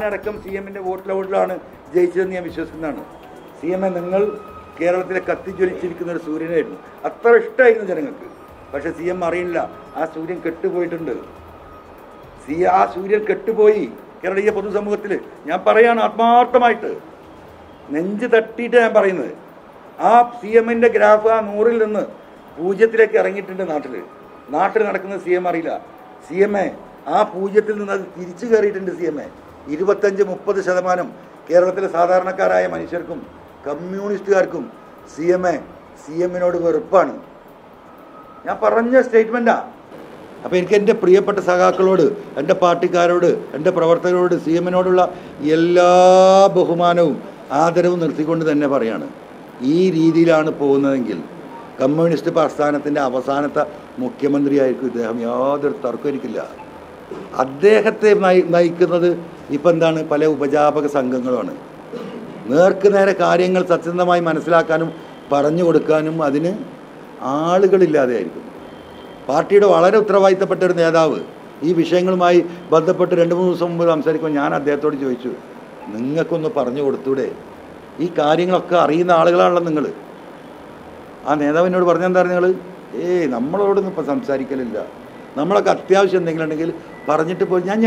ഞാനടക്കം CM-ന്റെ വോട്ടിലാണ് ജയിച്ചതെന്ന് ഞാൻ വിശ്വസിക്കുന്നതാണ്. CM നിങ്ങൾ കേരളത്തിലെ കത്തിജ്വലിച്ചിരിക്കുന്ന ഒരു സൂര്യനായിരുന്നു. അത്ര ഇഷ്ടമായിരുന്നു ജനങ്ങൾക്ക്. പക്ഷെ CM അറിയില്ല, ആ സൂര്യൻ കെട്ടുപോയിട്ടുണ്ട്. ആ സൂര്യൻ കെട്ടുപോയി കേരളീയ പൊതുസമൂഹത്തിൽ. ഞാൻ പറയാണ് ആത്മാർത്ഥമായിട്ട്, നെഞ്ച് തട്ടിയിട്ട് ഞാൻ പറയുന്നത്. ആ CM-ന്റെ ഗ്രാഫ് ആ 100-ൽ നിന്ന് 0-ലേക്ക് ഇറങ്ങിയിട്ടുണ്ട്. നാട്ടിൽ നടക്കുന്നത് CM അറിയില്ല. CM ആ 0-ൽ നിന്ന് അത് തിരിച്ചു കയറിയിട്ടുണ്ട്. CM 25-30% കേരളത്തിലെ സാധാരണക്കാരായ മനുഷ്യർക്കും കമ്മ്യൂണിസ്റ്റുകാർക്കും CM-നോട് വെറുപ്പാണ്. ഞാൻ പറഞ്ഞ സ്റ്റേറ്റ്മെൻറ്റാ. അപ്പോൾ എനിക്ക് എൻ്റെ പ്രിയപ്പെട്ട സഖാക്കളോട്, എൻ്റെ പാർട്ടിക്കാരോട്, എൻ്റെ പ്രവർത്തകരോട് CM-നോടുള്ള എല്ലാ ബഹുമാനവും ആദരവും നിർത്തിക്കൊണ്ട് തന്നെ പറയാണ്, ഈ രീതിയിലാണ് പോകുന്നതെങ്കിൽ കമ്മ്യൂണിസ്റ്റ് പ്രസ്ഥാനത്തിൻ്റെ അവസാനത്തെ മുഖ്യമന്ത്രിയായിരിക്കും ഇദ്ദേഹം. യാതൊരു തർക്കം എനിക്കില്ല. അദ്ദേഹത്തെ നയിക്കുന്നത് ഇപ്പം എന്താണ്? പല ഉപജാപക സംഘങ്ങളുമാണ്. നേർക്ക് നേരെ കാര്യങ്ങൾ സത്യസന്ധമായി മനസ്സിലാക്കാനും പറഞ്ഞു കൊടുക്കാനും അതിന് ആളുകളില്ലാതെ ആയിരിക്കും. പാർട്ടിയുടെ വളരെ ഉത്തരവാദിത്തപ്പെട്ട ഒരു നേതാവ് ഈ വിഷയങ്ങളുമായി ബന്ധപ്പെട്ട് 2-3 ദിവസം മുമ്പ് സംസാരിക്കുമ്പോൾ ഞാൻ അദ്ദേഹത്തോട് ചോദിച്ചു, നിങ്ങൾക്കൊന്ന് പറഞ്ഞു കൊടുത്തൂടെ? ഈ കാര്യങ്ങളൊക്കെ അറിയുന്ന ആളുകളാണല്ലോ നിങ്ങൾ. ആ നേതാവിനോട് പറഞ്ഞെന്താണ് നിങ്ങൾ? നമ്മളോടൊന്നും ഇപ്പം സംസാരിക്കലില്ല, നമ്മളൊക്കെ അത്യാവശ്യം എന്തെങ്കിലും ഉണ്ടെങ്കിൽ പറഞ്ഞിട്ട് പോയി. ഞാൻ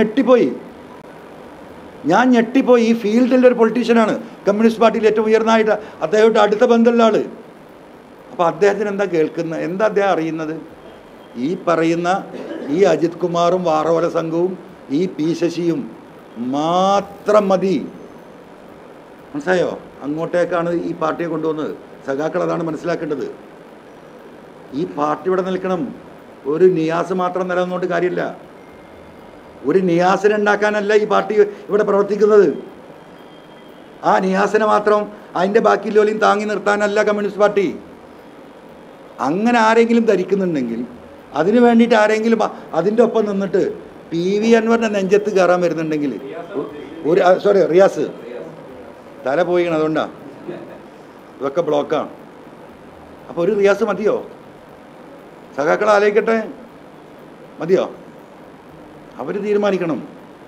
ഞെട്ടിപ്പോയി. ഈ ഫീൽഡിൻ്റെ ഒരു പൊളിറ്റീഷ്യനാണ്, കമ്മ്യൂണിസ്റ്റ് പാർട്ടിയിൽ ഏറ്റവും ഉയർന്നതായിട്ട് അദ്ദേഹത്തെ അടുത്ത ബന്ധമുള്ള ആൾ. അപ്പോൾ അദ്ദേഹത്തിന് എന്താ കേൾക്കുന്നത്? എന്താ അദ്ദേഹം അറിയുന്നത്? ഈ പറയുന്ന ഈ അജിത് കുമാറും വാറോല സംഘവും ഈ പി ശശിയും മാത്രം മതി. മനസ്സിലായോ? അങ്ങോട്ടേക്കാണ് ഈ പാർട്ടിയെ കൊണ്ടുവന്നത്. സഖാക്കൾ അതാണ് മനസ്സിലാക്കേണ്ടത്. ഈ പാർട്ടി ഇവിടെ നിൽക്കണം. ഒരു നിയാസ് മാത്രം നിലനിന്നുകൊണ്ട് കാര്യമില്ല. ഒരു നിയാസിനെ ഉണ്ടാക്കാനല്ല ഈ പാർട്ടി ഇവിടെ പ്രവർത്തിക്കുന്നത്. ആ നിയാസിനെ മാത്രം അതിൻ്റെ ബാക്കി ലോലിയും താങ്ങി നിർത്താനല്ല കമ്മ്യൂണിസ്റ്റ് പാർട്ടി. അങ്ങനെ ആരെങ്കിലും ധരിക്കുന്നുണ്ടെങ്കിൽ, അതിന് വേണ്ടിയിട്ട് ആരെങ്കിലും അതിൻ്റെ ഒപ്പം നിന്നിട്ട് PV അൻവറിൻ്റെ നെഞ്ചത്ത് കയറാൻ വരുന്നുണ്ടെങ്കിൽ, റിയാസ് തല പോയിക്കണം, അതുകൊണ്ടാണ് ഇതൊക്കെ ബ്ലോക്കാണ്. അപ്പോൾ ഒരു റിയാസ് മതിയോ? സഖാക്കൾ ആലോചിക്കട്ടെ, മതിയോ? അവർ തീരുമാനിക്കണം.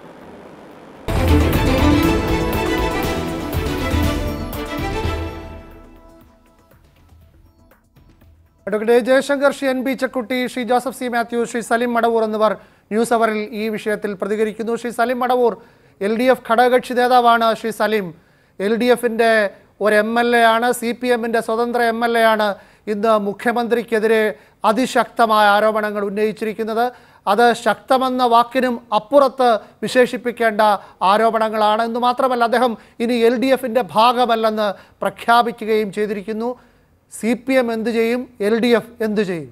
Advocate Jayashankar, Shri NB Chakkutty, Shri Joseph C. Mathew, Shri Salim Madavoor എന്നിവർ ന്യൂസ് അവറിൽ ഈ വിഷയത്തിൽ പ്രതികരിക്കുന്നു. ശ്രീ സലിം മടവൂർ, LDF ഘടകകക്ഷി നേതാവാണ് ശ്രീ സലിം. LDF-ന്റെ ഒരു MLA ആണ്, CPM-ന്റെ സ്വതന്ത്ര MLA ആണ് ഇന്ന് മുഖ്യമന്ത്രിക്കെതിരെ അതിശക്തമായ ആരോപണങ്ങൾ ഉന്നയിച്ചിരിക്കുന്നത്. അത് ശക്തമെന്ന വാക്കിനും അപ്പുറത്ത് വിശേഷിപ്പിക്കേണ്ട ആരോപണങ്ങളാണ്. എന്ന് മാത്രമല്ല, അദ്ദേഹം ഇനി LDF-ന്റെ ഭാഗമല്ലെന്ന് പ്രഖ്യാപിക്കുകയും ചെയ്തിരിക്കുന്നു. CPM എന്ത് ചെയ്യും? LDF എന്ത് ചെയ്യും?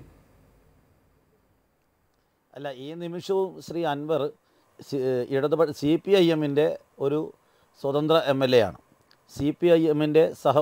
അല്ല, ഈ നിമിഷവും ശ്രീ അൻവർ CPIM-ന്റെ ഒരു സ്വതന്ത്ര MLA ആണ്. CPIM-ന്റെ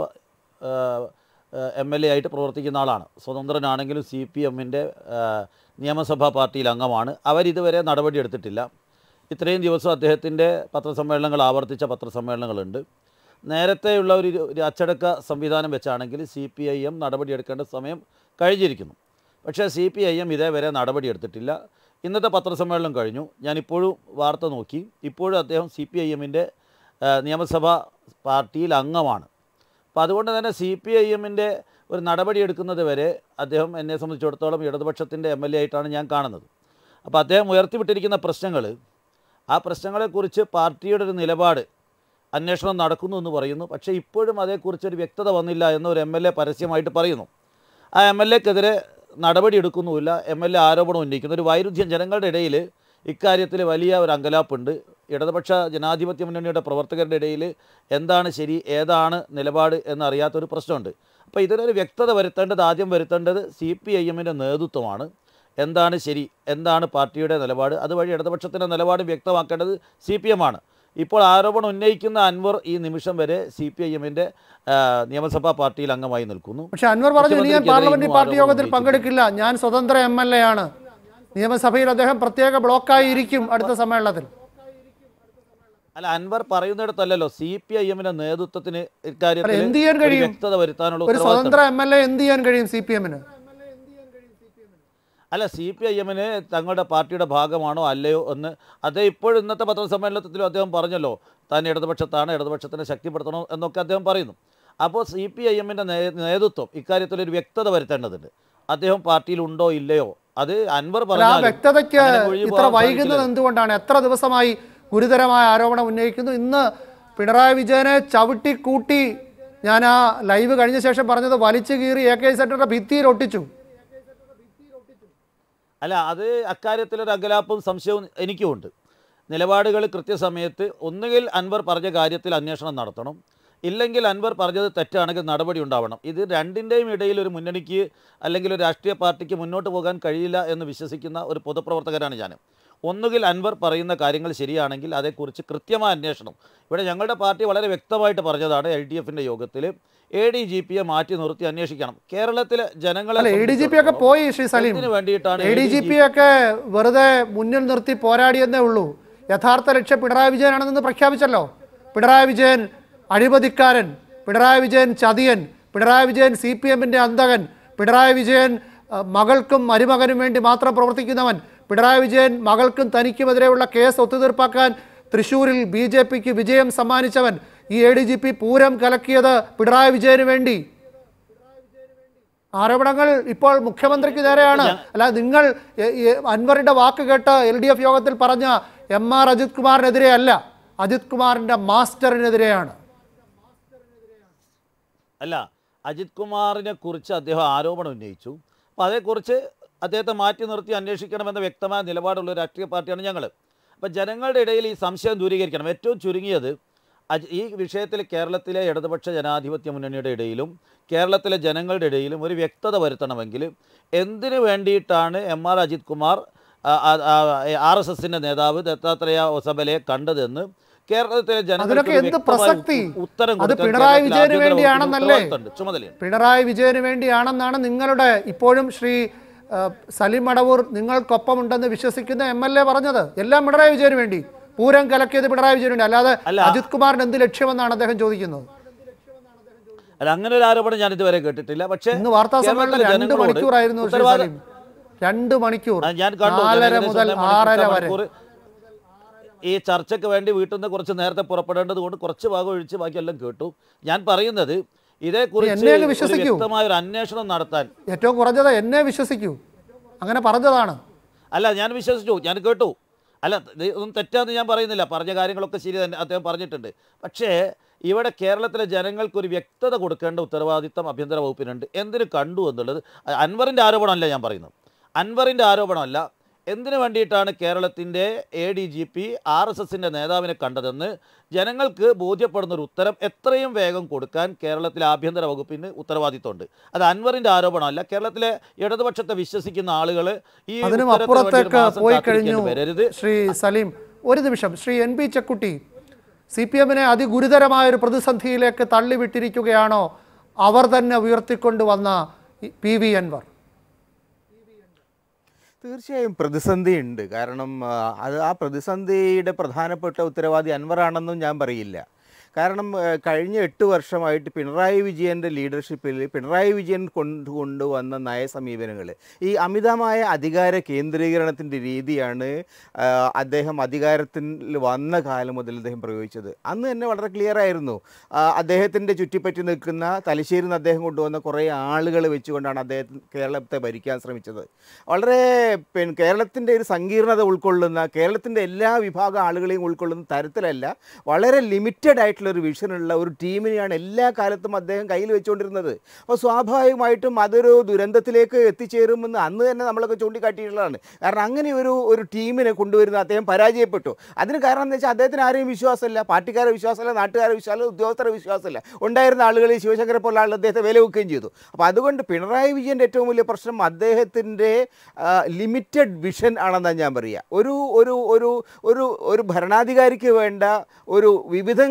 MLA ആയിട്ട് പ്രവർത്തിക്കുന്ന ആളാണ്. സ്വതന്ത്രനാണെങ്കിലും CPM-ന്റെ നിയമസഭാ പാർട്ടിയിൽ അംഗമാണ്. അവരിതുവരെ നടപടിയെടുത്തിട്ടില്ല. ഇത്രയും ദിവസം അദ്ദേഹത്തിൻ്റെ പത്രസമ്മേളനങ്ങൾ, ആവർത്തിച്ച പത്രസമ്മേളനങ്ങളുണ്ട്. നേരത്തെയുള്ള ഒരു അച്ചടക്ക സംവിധാനം വെച്ചാണെങ്കിൽ CPIM നടപടിയെടുക്കേണ്ട സമയം കഴിഞ്ഞിരിക്കുന്നു. പക്ഷേ CPIM ഇതേവരെ നടപടിയെടുത്തിട്ടില്ല. ഇന്നത്തെ പത്രസമ്മേളനം കഴിഞ്ഞു. ഞാനിപ്പോഴും വാർത്ത നോക്കി. ഇപ്പോഴും അദ്ദേഹം CPIM-ന്റെ നിയമസഭാ പാർട്ടിയിൽ അംഗമാണ്. അപ്പോൾ അതുകൊണ്ട് തന്നെ CPIM-ന്റെ ഒരു നടപടിയെടുക്കുന്നത് വരെ അദ്ദേഹം, എന്നെ സംബന്ധിച്ചിടത്തോളം, ഇടതുപക്ഷത്തിൻ്റെ MLA ആയിട്ടാണ് ഞാൻ കാണുന്നത്. അപ്പോൾ അദ്ദേഹം ഉയർത്തിവിട്ടിരിക്കുന്ന പ്രശ്നങ്ങൾ, ആ പ്രശ്നങ്ങളെക്കുറിച്ച് പാർട്ടിയുടെ ഒരു നിലപാട്, അന്വേഷണം നടക്കുന്നു എന്ന് പറയുന്നു. പക്ഷേ ഇപ്പോഴും അതേക്കുറിച്ചൊരു വ്യക്തത വന്നില്ല എന്ന് ഒരു MLA പരസ്യമായിട്ട് പറയുന്നു. ആ MLAക്കെതിരെ നടപടിയെടുക്കുന്നുമില്ല. MLA ആരോപണം ഉന്നയിക്കുന്നു. ഒരു വൈരുദ്ധ്യം ജനങ്ങളുടെ ഇടയിൽ ഇക്കാര്യത്തിൽ വലിയ ഒരു അങ്കലാപ്പുണ്ട്. ഇടതുപക്ഷ ജനാധിപത്യ മുന്നണിയുടെ പ്രവർത്തകരുടെ ഇടയിൽ എന്താണ് ശരി, ഏതാണ് നിലപാട് എന്നറിയാത്തൊരു പ്രശ്നമുണ്ട്. അപ്പോൾ ഇതിനൊരു വ്യക്തത ആദ്യം വരുത്തേണ്ടത് CPIM-ന്റെ നേതൃത്വമാണ്. എന്താണ് ശരി, എന്താണ് പാർട്ടിയുടെ നിലപാട്, അതുവഴി ഇടതുപക്ഷത്തിൻ്റെ നിലപാട് വ്യക്തമാക്കേണ്ടത് CPM ആണ്. ഇപ്പോൾ ആരോപണം ഉന്നയിക്കുന്ന അൻവർ ഈ നിമിഷം വരെ CPIM-ന്റെ നിയമസഭാ പാർട്ടിയിൽ അംഗമായി നിൽക്കുന്നു. പക്ഷേ അൻവർ പറഞ്ഞു, ഇനി ഞാൻ പാർലമെന്റ് പാർട്ടി യോഗത്തിൽ പങ്കെടുക്കില്ല, ഞാൻ സ്വതന്ത്ര MLA ആണ്. നിയമസഭയിൽ അദ്ദേഹം പ്രത്യേക ബ്ലോക്കായി ഇരിക്കും അടുത്ത സമ്മേളനത്തിൽ. അല്ല, അൻവർ പറയുന്നിടത്തല്ലോ CPIM-ന്റെ നേതൃത്വത്തിന് ഇക്കാര്യത്തിൽ വ്യക്തത വരുത്താനുള്ള ഒരു സ്വതന്ത്ര MLA എന്ത് ചെയ്യാൻ കഴിയും CPM-ന്? അല്ല, CPIM-ന് തങ്ങളുടെ പാർട്ടിയുടെ ഭാഗമാണോ അല്ലയോ എന്ന് അദ്ദേഹം ഇപ്പോഴും ഇന്നത്തെ പത്രസമ്മേളനത്തിലും അദ്ദേഹം പറഞ്ഞല്ലോ. താൻ ഇടതുപക്ഷത്താണ്, ഇടതുപക്ഷത്തിനെ ശക്തിപ്പെടുത്തണം എന്നൊക്കെ അദ്ദേഹം പറയുന്നു. അപ്പോൾ CPIM-ന്റെ നേതൃത്വം ഇക്കാര്യത്തിലൊരു വ്യക്തത വരുത്തേണ്ടതുണ്ട്. അദ്ദേഹം പാർട്ടിയിലുണ്ടോ ഇല്ലയോ, അത് അൻവർ ആ വ്യക്തതയ്ക്ക് ഇത്ര വൈകുന്നത് എന്തുകൊണ്ടാണ്? എത്ര ദിവസമായി ഗുരുതരമായ ആരോപണം ഉന്നയിക്കുന്നു. ഇന്ന് പിണറായി വിജയനെ ചവിട്ടിക്കൂട്ടി ഞാൻ ആ ലൈവ് കഴിഞ്ഞ ശേഷം പറഞ്ഞത് വലിച്ചു കീറി AK സെന്ററിന്റെ ഭിത്തിയിൽ ഒട്ടിച്ചു. അല്ല, അത് അക്കാര്യത്തിലൊരു അകലാപ്പും സംശയവും എനിക്കുമുണ്ട്. നിലപാടുകൾ കൃത്യസമയത്ത് ഒന്നുകിൽ അൻവർ പറഞ്ഞ കാര്യത്തിൽ അന്വേഷണം നടത്തണം, ഇല്ലെങ്കിൽ അൻവർ പറഞ്ഞത് തെറ്റാണെങ്കിൽ നടപടി ഉണ്ടാവണം. ഇത് രണ്ടിൻ്റെയും ഇടയിൽ ഒരു മുന്നണിക്ക് അല്ലെങ്കിൽ ഒരു രാഷ്ട്രീയ പാർട്ടിക്ക് മുന്നോട്ട് പോകാൻ കഴിയില്ല എന്ന് വിശ്വസിക്കുന്ന ഒരു പൊതുപ്രവർത്തകരാണ് ഞാൻ. ഒന്നുകിൽ അൻവർ പറയുന്ന കാര്യങ്ങൾ ശരിയാണെങ്കിൽ അതേക്കുറിച്ച് കൃത്യമായ അന്വേഷണം. ഇവിടെ ഞങ്ങളുടെ പാർട്ടി വളരെ വ്യക്തമായിട്ട് പറഞ്ഞതാണ് LDF-ന്റെ യോഗത്തിൽ ADGP-യെ മാറ്റി നിർത്തി അന്വേഷിക്കണം. കേരളത്തിലെ ജനങ്ങളെ ADGP ഒക്കെ പോയി ശ്രീ സലീം, വേണ്ടിയിട്ടാണ് ADGP ഒക്കെ വെറുതെ മുന്നിൽ നിർത്തി പോരാടിയെന്നേ ഉള്ളൂ. യഥാർത്ഥ ലക്ഷ്യം പിണറായി വിജയനാണെന്ന് പ്രഖ്യാപിച്ചല്ലോ. പിണറായി വിജയൻ അഴിമതിക്കാരൻ, പിണറായി വിജയൻ ചതിയൻ, പിണറായി വിജയൻ CPM-ന്റെ അന്തകൻ, പിണറായി വിജയൻ മകൾക്കും മരുമകനും വേണ്ടി മാത്രം പ്രവർത്തിക്കുന്നവൻ, പിണറായി വിജയൻ മകൾക്കും തനിക്കുമെതിരെയുള്ള കേസ് ഒത്തുതീർപ്പാക്കാൻ തൃശ്ശൂരിൽ BJP-ക്ക് വിജയം സമ്മാനിച്ചവൻ, ഈ ADGP പൂരം കലക്കിയത് പിണറായി വിജയന് വേണ്ടി. ആരോപണങ്ങൾ ഇപ്പോൾ മുഖ്യമന്ത്രിക്ക് നേരെയാണ്. അല്ല, നിങ്ങൾ അൻവറിന്റെ വാക്ക് കേട്ട് LDF യോഗത്തിൽ പറഞ്ഞ MR അജിത് കുമാറിനെതിരെ അല്ല, അജിത് കുമാറിന്റെ മാസ്റ്ററിനെതിരെയാണ്. അല്ല, അജിത് കുമാറിനെ കുറിച്ച് അദ്ദേഹം ആരോപണം ഉന്നയിച്ചു. അപ്പോൾ അതേക്കുറിച്ച് അദ്ദേഹത്തെ മാറ്റി നിർത്തി അന്വേഷിക്കണമെന്ന വ്യക്തമായ നിലപാടുള്ള ഒരു രാഷ്ട്രീയ പാർട്ടിയാണ് ഞങ്ങൾ. അപ്പോൾ ജനങ്ങളുടെ ഇടയിൽ ഈ സംശയം ദൂരീകരിക്കണം. ഏറ്റവും ചുരുങ്ങിയത് ഈ വിഷയത്തിൽ കേരളത്തിലെ ഇടതുപക്ഷ ജനാധിപത്യ മുന്നണിയുടെ ഇടയിലും കേരളത്തിലെ ജനങ്ങളുടെ ഇടയിലും ഒരു വ്യക്തത വരുത്തണമെങ്കിൽ എന്തിനു വേണ്ടിയിട്ടാണ് MR അജിത് കുമാർ RSSന്റെ നേതാവ് ദത്താത്രേയ ഒസബലയെ കണ്ടതെന്ന് കേരളത്തിലെ ജനങ്ങൾക്ക് ഉത്തരം പിണറായി വിജയന് വേണ്ടിയാണെന്നല്ലേ? പിണറായി വിജയന് വേണ്ടിയാണെന്നാണ് നിങ്ങളുടെ ഇപ്പോഴും ശ്രീ സലീം മടവൂർ നിങ്ങൾക്കൊപ്പമുണ്ടെന്ന് വിശ്വസിക്കുന്ന MLA പറഞ്ഞത്. എല്ലാം പിണറായി വിജയന് വേണ്ടി, പൂരം കലക്കിയത് പിണറായി വിജയന് വേണ്ടി, അല്ലാതെ അജിത് കുമാറിന് എന്ത് ലക്ഷ്യമെന്നാണ് അദ്ദേഹം ചോദിക്കുന്നത്? അല്ല, അങ്ങനെ ഒരു ആരോപണം ഞാൻ ഇതുവരെ കേട്ടിട്ടില്ല. പക്ഷേ ഇന്ന് വാർത്താ സമ്മേളനം 2 മണിക്കൂറായിരുന്നു. 2 മണിക്കൂർ, 4:30 മുതൽ 6:30 വരെ. ഈ ചർച്ചയ്ക്ക് വേണ്ടി വീട്ടിൽ നിന്ന് കുറച്ച് നേരത്തെ പുറപ്പെടേണ്ടത് കൊണ്ട് കുറച്ച് ഭാഗം ഒഴിച്ച് ബാക്കിയെല്ലാം കേട്ടു. ഞാൻ പറയുന്നത് ഇതേക്കുറിച്ച് വ്യക്തമായ ഒരു അന്വേഷണം നടത്താൻ ഏറ്റവും കുറഞ്ഞത് എന്നെ വിശ്വസിക്കൂ, അങ്ങനെ പറഞ്ഞതാണ്. അല്ല, ഞാൻ വിശ്വസിച്ചു, ഞാൻ കേട്ടു. അല്ല, ഒന്നും തെറ്റാന്ന് ഞാൻ പറയുന്നില്ല, പറഞ്ഞ കാര്യങ്ങളൊക്കെ ശരി തന്നെ അദ്ദേഹം പറഞ്ഞിട്ടുണ്ട്. പക്ഷേ ഇവിടെ കേരളത്തിലെ ജനങ്ങൾക്കൊരു വ്യക്തത കൊടുക്കേണ്ട ഉത്തരവാദിത്തം ആഭ്യന്തര വകുപ്പിനുണ്ട്. എന്തിനു കണ്ടു എന്നുള്ളത് അൻവറിൻ്റെ ആരോപണമല്ല ഞാൻ പറയുന്നത്, അൻവറിൻ്റെ ആരോപണമല്ല. എന്തിനു വേണ്ടിയിട്ടാണ് കേരളത്തിൻ്റെ ADGP RSSന്റെ നേതാവിനെ കണ്ടതെന്ന് ജനങ്ങൾക്ക് ബോധ്യപ്പെടുന്നൊരു ഉത്തരം എത്രയും വേഗം കൊടുക്കാൻ കേരളത്തിലെ ആഭ്യന്തര വകുപ്പിന് ഉത്തരവാദിത്തമുണ്ട്. അത് അൻവറിൻ്റെ ആരോപണമല്ല. കേരളത്തിലെ ഇടതുപക്ഷത്തെ വിശ്വസിക്കുന്ന ആളുകൾ ഈ അപ്പുറത്തേക്ക് പോയി കഴിഞ്ഞു. ശ്രീ സലീം, ഒരു നിമിഷം. ശ്രീ NB ചെക്കുട്ടി, CPM-നെ അതിഗുരുതരമായൊരു പ്രതിസന്ധിയിലേക്ക് തള്ളിവിട്ടിരിക്കുകയാണോ അവർ തന്നെ ഉയർത്തിക്കൊണ്ടുവന്ന PV അൻവർ? തീർച്ചയായും പ്രതിസന്ധിയുണ്ട്. കാരണം ആ പ്രതിസന്ധിയുടെ പ്രധാനപ്പെട്ട ഉത്തരവാദി അൻവറാണെന്നും ഞാൻ പറയില്ല. കാരണം കഴിഞ്ഞ 8 വർഷമായിട്ട് പിണറായി വിജയൻ്റെ ലീഡർഷിപ്പിൽ പിണറായി വിജയൻ കൊണ്ടുവന്ന നയസമീപനങ്ങൾ, ഈ അമിതമായ അധികാര കേന്ദ്രീകരണത്തിൻ്റെ രീതിയാണ് അദ്ദേഹം അധികാരത്തിൽ വന്ന കാലം മുതൽ അദ്ദേഹം പ്രയോഗിച്ചത്. അന്ന് തന്നെ വളരെ ക്ലിയർ ആയിരുന്നു. അദ്ദേഹത്തിൻ്റെ ചുറ്റിപ്പറ്റി നിൽക്കുന്ന തലശ്ശേരിയിൽ നിന്ന് അദ്ദേഹം കൊണ്ടുവന്ന കുറേ ആളുകൾ വെച്ചുകൊണ്ടാണ് അദ്ദേഹം കേരളത്തെ ഭരിക്കാൻ ശ്രമിച്ചത്. വളരെ കേരളത്തിൻ്റെ ഒരു സങ്കീർണത ഉൾക്കൊള്ളുന്ന, കേരളത്തിൻ്റെ എല്ലാ വിഭാഗം ആളുകളെയും ഉൾക്കൊള്ളുന്ന തരത്തിലല്ല, വളരെ ലിമിറ്റഡ് ആയിട്ടുള്ള ഒരു വിഷനുള്ള ഒരു ടീമിനെയാണ് എല്ലാ കാലത്തും അദ്ദേഹം കയ്യിൽ വെച്ചുകൊണ്ടിരുന്നത്. അപ്പോൾ സ്വാഭാവികമായിട്ടും അതൊരു ദുരന്തത്തിലേക്ക് എത്തിച്ചേരുമെന്ന് അന്ന് തന്നെ നമ്മളൊക്കെ ചൂണ്ടിക്കാട്ടിയിട്ടുള്ളതാണ്. കാരണം അങ്ങനെ ഒരു ടീമിനെ കൊണ്ടുവരുന്ന അദ്ദേഹം പരാജയപ്പെട്ടു. അതിന് കാരണം എന്ന് വെച്ചാൽ അദ്ദേഹത്തിന് ആരെയും വിശ്വാസമില്ല, പാർട്ടിക്കാരെ വിശ്വാസമില്ല, നാട്ടുകാരെ വിശ്വാസമില്ല, ഉദ്യോഗസ്ഥരെ വിശ്വാസമില്ല. ഉണ്ടായിരുന്ന ആളുകളിൽ ശിവശങ്കരെ പോലുള്ള ആളുകൾ അദ്ദേഹത്തെ വില വെക്കുകയും ചെയ്തു. അപ്പോൾ അതുകൊണ്ട് പിണറായി വിജയൻ്റെ ഏറ്റവും വലിയ പ്രശ്നം അദ്ദേഹത്തിൻ്റെ ലിമിറ്റഡ് വിഷൻ ആണെന്നാണ് ഞാൻ പറയുക. ഒരു ഭരണാധികാരിക്ക് വേണ്ട ഒരു വിവിധങ്ങളായിട്ട്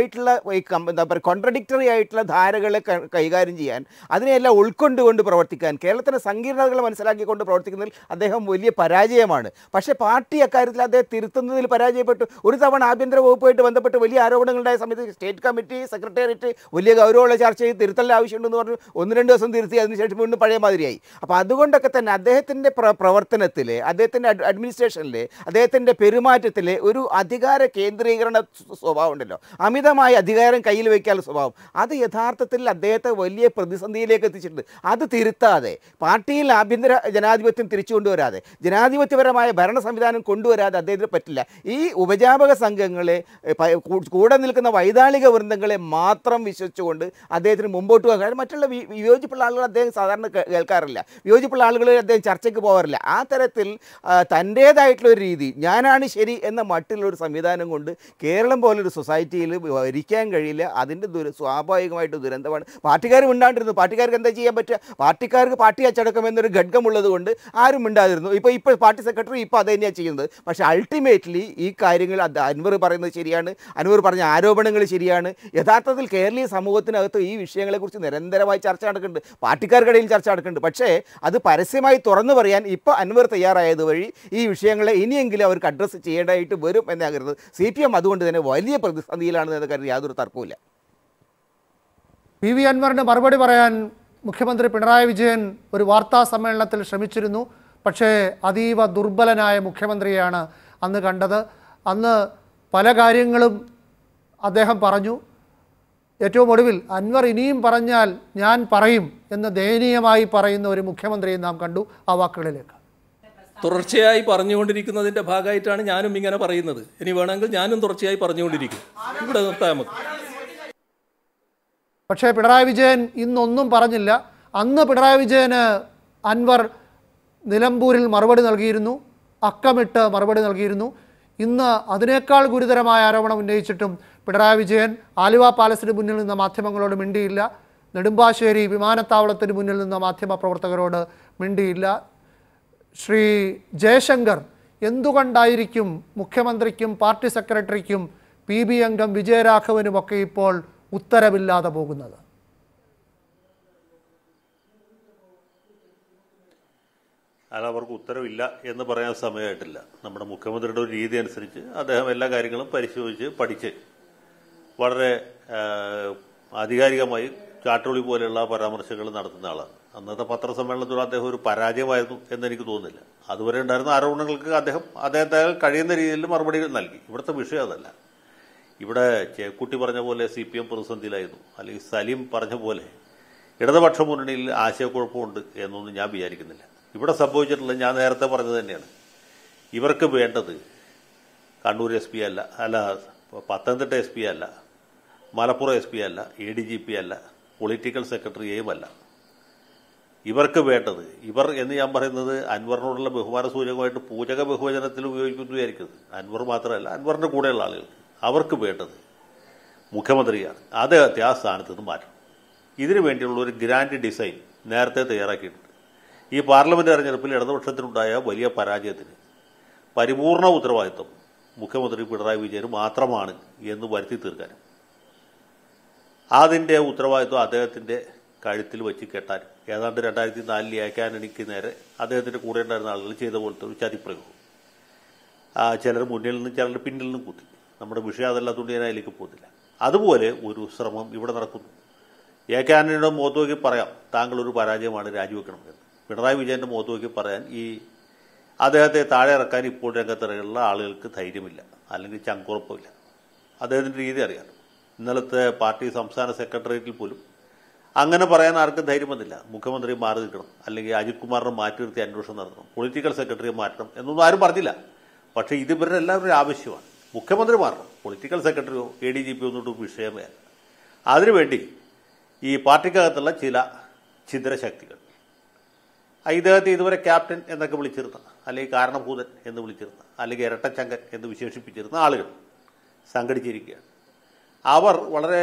ആയിട്ടുള്ള എന്താ പറയുക കോൺട്രഡിക്ടറി ആയിട്ടുള്ള ധാരകളെ കൈകാര്യം ചെയ്യാൻ, അതിനെയെല്ലാം ഉൾക്കൊണ്ടുകൊണ്ട് പ്രവർത്തിക്കാൻ, കേരളത്തിൻ്റെ സങ്കീർണതകൾ മനസ്സിലാക്കിക്കൊണ്ട് പ്രവർത്തിക്കുന്നതിൽ അദ്ദേഹം വലിയ പരാജയമാണ്. പക്ഷേ പാർട്ടി അക്കാര്യത്തിൽ അദ്ദേഹം തിരുത്തുന്നതിൽ പരാജയപ്പെട്ടു. ഒരു തവണ ആഭ്യന്തര വകുപ്പുമായിട്ട് ബന്ധപ്പെട്ട് വലിയ ആരോപണങ്ങളുണ്ടായ സമയത്ത് സ്റ്റേറ്റ് കമ്മിറ്റി സെക്രട്ടേറിയറ്റ് വലിയ ഗൗരവമുള്ള ചർച്ച ചെയ്ത് തിരുത്തൽ ആവശ്യമുണ്ടെന്ന് പറഞ്ഞു. 1-2 ദിവസം തിരുത്തി, അതിനുശേഷം വീണ്ടും പഴയ മാതിരിയായി. അപ്പോൾ അതുകൊണ്ടൊക്കെ തന്നെ അദ്ദേഹത്തിൻ്റെ പ്രവർത്തനത്തിൽ, അദ്ദേഹത്തിൻ്റെ അഡ്മിനിസ്ട്രേഷനിൽ, അദ്ദേഹത്തിൻ്റെ പെരുമാറ്റത്തിൽ ഒരു അധികാര കേന്ദ്രീകരണ സ്വഭാവം ഉണ്ടല്ലോ, അമിതമായ അധികാരം കയ്യിൽ വയ്ക്കാനുള്ള സ്വഭാവം, അത് യഥാർത്ഥത്തിൽ അദ്ദേഹത്തെ വലിയ പ്രതിസന്ധിയിലേക്ക് എത്തിച്ചിട്ടുണ്ട്. അത് തിരുത്താതെ, പാർട്ടിയിൽ ആഭ്യന്തര ജനാധിപത്യം തിരിച്ചു കൊണ്ടുവരാതെ, ജനാധിപത്യപരമായ ഭരണ സംവിധാനം കൊണ്ടുവരാതെ അദ്ദേഹത്തിന് പറ്റില്ല. ഈ ഉപജാപക സംഘങ്ങളെ, കൂടെ നിൽക്കുന്ന വൈതാളിക വൃന്ദങ്ങളെ മാത്രം വിശ്വസിച്ചുകൊണ്ട് അദ്ദേഹത്തിന് മുമ്പോട്ട് പോകാൻ, കാരണം മറ്റുള്ള വിയോജിപ്പുള്ള ആളുകൾ അദ്ദേഹം സാധാരണ കേൾക്കാറില്ല, വിയോജിപ്പുള്ള ആളുകൾ അദ്ദേഹം ചർച്ചയ്ക്ക് പോകാറില്ല. ആ തരത്തിൽ തൻ്റേതായിട്ടുള്ളൊരു രീതി, ഞാനാണ് ശരി എന്ന മട്ടിലുള്ളൊരു സംവിധാനം കൊണ്ട് കേരളം പോലൊരു സൊസൈറ്റിയിൽ ഭരിക്കാൻ കഴിയില്ല. അതിൻ്റെ സ്വാഭാവികമായിട്ട് ദുരന്തമാണ്. പാർട്ടിക്കാർ മിണ്ടാണ്ടിരുന്നു. പാർട്ടിക്കാർക്ക് എന്താ ചെയ്യാൻ പറ്റുക? പാർട്ടിക്കാർക്ക് പാർട്ടി അച്ചടക്കം എന്നൊരു ഘടകമുള്ളത് കൊണ്ട് ആരും മിണ്ടാതിരുന്നു. ഇപ്പോൾ പാർട്ടി സെക്രട്ടറി ഇപ്പോൾ അത് തന്നെയാണ് ചെയ്യുന്നത്. പക്ഷേ അൾട്ടിമേറ്റ്ലി ഈ കാര്യങ്ങൾ അൻവർ പറയുന്നത് ശരിയാണ്, അൻവർ പറഞ്ഞ ആരോപണങ്ങൾ ശരിയാണ്. യഥാർത്ഥത്തിൽ കേരളീയ സമൂഹത്തിനകത്ത് ഈ വിഷയങ്ങളെക്കുറിച്ച് നിരന്തരമായി ചർച്ച നടക്കുന്നുണ്ട്, പാർട്ടിക്കാർക്കിടയിൽ ചർച്ച നടക്കുന്നുണ്ട്. പക്ഷേ അത് പരസ്യമായി തുറന്നു പറയാൻ ഇപ്പോൾ അൻവർ തയ്യാറായത് വഴി ഈ വിഷയങ്ങളെ ഇനിയെങ്കിലും അവർക്ക് അഡ്രസ്സ് ചെയ്യേണ്ടതായിട്ട് വരും എന്നാണ് കരുതുന്നത്. CPM അതുകൊണ്ട് തന്നെ വലിയ പ്രതിസന്ധിയിലാണ് എന്ന കാര്യം യാതൊരു തർക്കവുമില്ല. PV അൻവറിന് മറുപടി പറയാൻ മുഖ്യമന്ത്രി പിണറായി വിജയൻ ഒരു വാർത്താ സമ്മേളനത്തിൽ ശ്രമിച്ചിരുന്നു. പക്ഷേ അതീവ ദുർബലനായ മുഖ്യമന്ത്രിയാണ് അന്ന് കണ്ടത്. അന്ന് പല കാര്യങ്ങളും അദ്ദേഹം പറഞ്ഞു. ഏറ്റവും ഒടുവിൽ അൻവർ ഇനിയും പറഞ്ഞാൽ ഞാൻ പറയും എന്ന് ദയനീയമായി പറയുന്ന ഒരു മുഖ്യമന്ത്രിയെ നാം കണ്ടു. ആ വാക്കുകളിലേക്ക്. തുടർച്ചയായി പറഞ്ഞുകൊണ്ടിരിക്കുന്നതിൻ്റെ ഭാഗമായിട്ടാണ് ഞാനും ഇങ്ങനെ പറയുന്നത്. ഇനി വേണമെങ്കിൽ ഞാനും തുടർച്ചയായി പറഞ്ഞുകൊണ്ടിരിക്കും. ഇവിടെ നിർത്താം നമുക്ക്. പക്ഷേ പിണറായി വിജയൻ ഇന്നൊന്നും പറഞ്ഞില്ല. അന്ന് പിണറായി വിജയന് അൻവർ നിലമ്പൂരിൽ മറുപടി നൽകിയിരുന്നു, അക്കമിട്ട് മറുപടി നൽകിയിരുന്നു. ഇന്ന് അതിനേക്കാൾ ഗുരുതരമായ ആരോപണം ഉന്നയിച്ചിട്ടും പിണറായി വിജയൻ ആലുവ പാലസിന് മുന്നിൽ നിന്ന മാധ്യമങ്ങളോട് മിണ്ടിയില്ല. നെടുമ്പാശ്ശേരി വിമാനത്താവളത്തിന് മുന്നിൽ നിന്ന മാധ്യമപ്രവർത്തകരോട് മിണ്ടിയില്ല. ശ്രീ ജയശങ്കർ, എന്തുകൊണ്ടായിരിക്കും മുഖ്യമന്ത്രിക്കും പാർട്ടി സെക്രട്ടറിക്കും PB അംഗം വിജയരാഘവനുമൊക്കെ ഇപ്പോൾ ഉത്തരവില്ലാതെ പോകുന്നത്? അല്ല, അവർക്ക് ഉത്തരവില്ല എന്ന് പറയാൻ സമയമായിട്ടില്ല. നമ്മുടെ മുഖ്യമന്ത്രിയുടെ ഒരു രീതി അനുസരിച്ച് അദ്ദേഹം എല്ലാ കാര്യങ്ങളും പരിശോധിച്ച് പഠിച്ച് വളരെ ആധികാരികമായി ചാട്ടുളി പോലെയുള്ള പരാമർശങ്ങൾ നടത്തുന്ന ആളാണ്. അന്നത്തെ പത്രസമ്മേളനത്തിൽ അദ്ദേഹം ഒരു പരാജയമായിരുന്നു എന്നെനിക്ക് തോന്നുന്നില്ല. അതുവരെ ഉണ്ടായിരുന്ന ആരോപണങ്ങൾക്ക് അദ്ദേഹത്തെ കഴിയുന്ന രീതിയിൽ മറുപടി നൽകി. ഇവിടുത്തെ വിഷയം അതല്ല. ഇവിടെ ചേക്കുട്ടി പറഞ്ഞ പോലെ CPM പ്രതിസന്ധിയിലായിരുന്നു, അല്ലെങ്കിൽ സലീം പറഞ്ഞ പോലെ ഇടതുപക്ഷ മുന്നണിയിൽ ആശയക്കുഴപ്പമുണ്ട് എന്നൊന്നും ഞാൻ വിചാരിക്കുന്നില്ല. ഇവിടെ സംഭവിച്ചിട്ടുള്ളത് ഞാൻ നേരത്തെ പറഞ്ഞത് തന്നെയാണ്. ഇവർക്ക് വേണ്ടത് കണ്ണൂർ SP അല്ല, പത്തനംതിട്ട SP അല്ല, മലപ്പുറം SP അല്ല, ADGP അല്ല, പൊളിറ്റിക്കൽ സെക്രട്ടറിയെയും അല്ല. ഇവർക്ക് വേണ്ടത്, ഇവർ എന്ന് ഞാൻ പറയുന്നത് അൻവറിനോടുള്ള ബഹുമാന സൂചകമായിട്ട് പൂജക ബഹുവചനത്തിൽ ഉപയോഗിക്കുന്നു വിചാരിക്കുന്നത്. അൻവർ മാത്രമല്ല, അൻവറിൻ്റെ കൂടെയുള്ള ആളുകൾ. അവർക്ക് വേണ്ടത് മുഖ്യമന്ത്രിയാണ്. അദ്ദേഹത്തെ ആ സ്ഥാനത്ത് നിന്ന് മാറ്റണം. ഇതിനു വേണ്ടിയുള്ള ഒരു ഗ്രാൻഡ് ഡിസൈൻ നേരത്തെ തയ്യാറാക്കിയിട്ടുണ്ട്. ഈ പാർലമെന്റ് തെരഞ്ഞെടുപ്പിൽ ഇടതുപക്ഷത്തിനുണ്ടായ വലിയ പരാജയത്തിന് പരിപൂർണ ഉത്തരവാദിത്വം മുഖ്യമന്ത്രി പിണറായി വിജയന് മാത്രമാണ് എന്ന് വരുത്തി തീർക്കാനും അതിൻ്റെ ഉത്തരവാദിത്വം അദ്ദേഹത്തിൻ്റെ കഴുത്തിൽ വെച്ച് കെട്ടാൻ ഏതാണ്ട് 2004 ഏക്കാനണിക്ക് നേരെ അദ്ദേഹത്തിൻ്റെ കൂടെ ഉണ്ടായിരുന്ന ആളുകൾ ചെയ്ത പോലത്തെ ഒരു ചതിപ്രയോഗം. ചിലർ മുന്നിൽ നിന്നും ചിലർ പിന്നിൽ നിന്നും കുത്തി. നമ്മുടെ വിഷയം അതല്ലാത്തതുകൊണ്ട് ഞാൻ അതിലേക്ക് പോകുന്നില്ല. അതുപോലെ ഒരു ശ്രമം ഇവിടെ നടക്കുന്നു. ഏക്കാനണിയുടെ മുഖത്ത് നോക്കി പറയാം താങ്കളൊരു പരാജയമാണ്, രാജിവെക്കണം എന്ന്. പിണറായി വിജയൻ്റെ മുഖത്ത് നോക്കി പറയാൻ അദ്ദേഹത്തെ താഴെ ഇറക്കാൻ ഇപ്പോൾ രംഗത്തിറങ്ങുന്ന ആളുകൾക്ക് ധൈര്യമില്ല, അല്ലെങ്കിൽ ചങ്കുറപ്പില്ല. അദ്ദേഹത്തിൻ്റെ രീതി അറിയാം. ഇന്നലത്തെ പാർട്ടി സംസ്ഥാന സെക്രട്ടേറിയറ്റിൽ പോലും അങ്ങനെ പറയാൻ ആർക്കും ധൈര്യം വന്നില്ല. മുഖ്യമന്ത്രി മാറി നിൽക്കണം, അല്ലെങ്കിൽ അജിത് കുമാറിനെ മാറ്റി നിർത്തി അന്വേഷണം നടത്തണം, പൊളിറ്റിക്കൽ സെക്രട്ടറിയെ മാറ്റണം എന്നൊന്നും ആരും പറഞ്ഞില്ല. പക്ഷേ ഇത് ഇവരുടെ എല്ലാവരും ആവശ്യമാണ്. മുഖ്യമന്ത്രി മാറണം, പൊളിറ്റിക്കൽ സെക്രട്ടറിയോ ADGP ഒന്നും വിഷയമേ അല്ല. അതിനുവേണ്ടി ഈ പാർട്ടിക്കകത്തുള്ള ചില ഛിദ്രശക്തികൾ, ഇദ്ദേഹത്തെ ഇതുവരെ ക്യാപ്റ്റൻ എന്നൊക്കെ വിളിച്ചിരുന്ന, അല്ലെങ്കിൽ കാരണഭൂതൻ എന്ന് വിളിച്ചിരുന്ന, അല്ലെങ്കിൽ ഇരട്ടച്ചങ്കൻ എന്ന് വിശേഷിപ്പിച്ചിരുന്ന ആളുകൾ സംഘടിച്ചിരിക്കുകയാണ്. അവർ വളരെ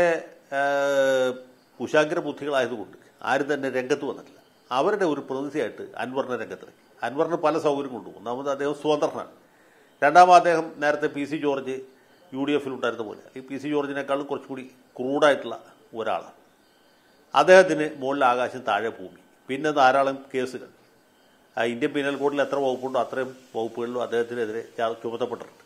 കുശാഗ്ര ബുദ്ധികളായതുകൊണ്ട് ആരും തന്നെ രംഗത്ത് വന്നിട്ടില്ല. അവരുടെ ഒരു പ്രതിനിധിയായിട്ട് അൻവറിനെ രംഗത്തിറക്കി. അൻവറിന് പല സൗകര്യങ്ങളുണ്ട്. ഒന്നാമത് അദ്ദേഹം സ്വതന്ത്രനാണ്. രണ്ടാമത് അദ്ദേഹം നേരത്തെ PC ജോർജ് UDF ഉണ്ടായിരുന്ന പോലെ ഈ PC ജോർജിനേക്കാളും കുറച്ചുകൂടി ക്രൂഡായിട്ടുള്ള ഒരാളാണ്. അദ്ദേഹത്തിന് മുകളിൽ ആകാശം താഴെ ഭൂമി. പിന്നെ ധാരാളം കേസുകൾ ഇന്ത്യൻ പീനൽ കോഡിൽ എത്ര വകുപ്പുണ്ടോ അത്രയും വകുപ്പുകളിലും അദ്ദേഹത്തിനെതിരെ ചുമത്തപ്പെട്ടിട്ടുണ്ട്.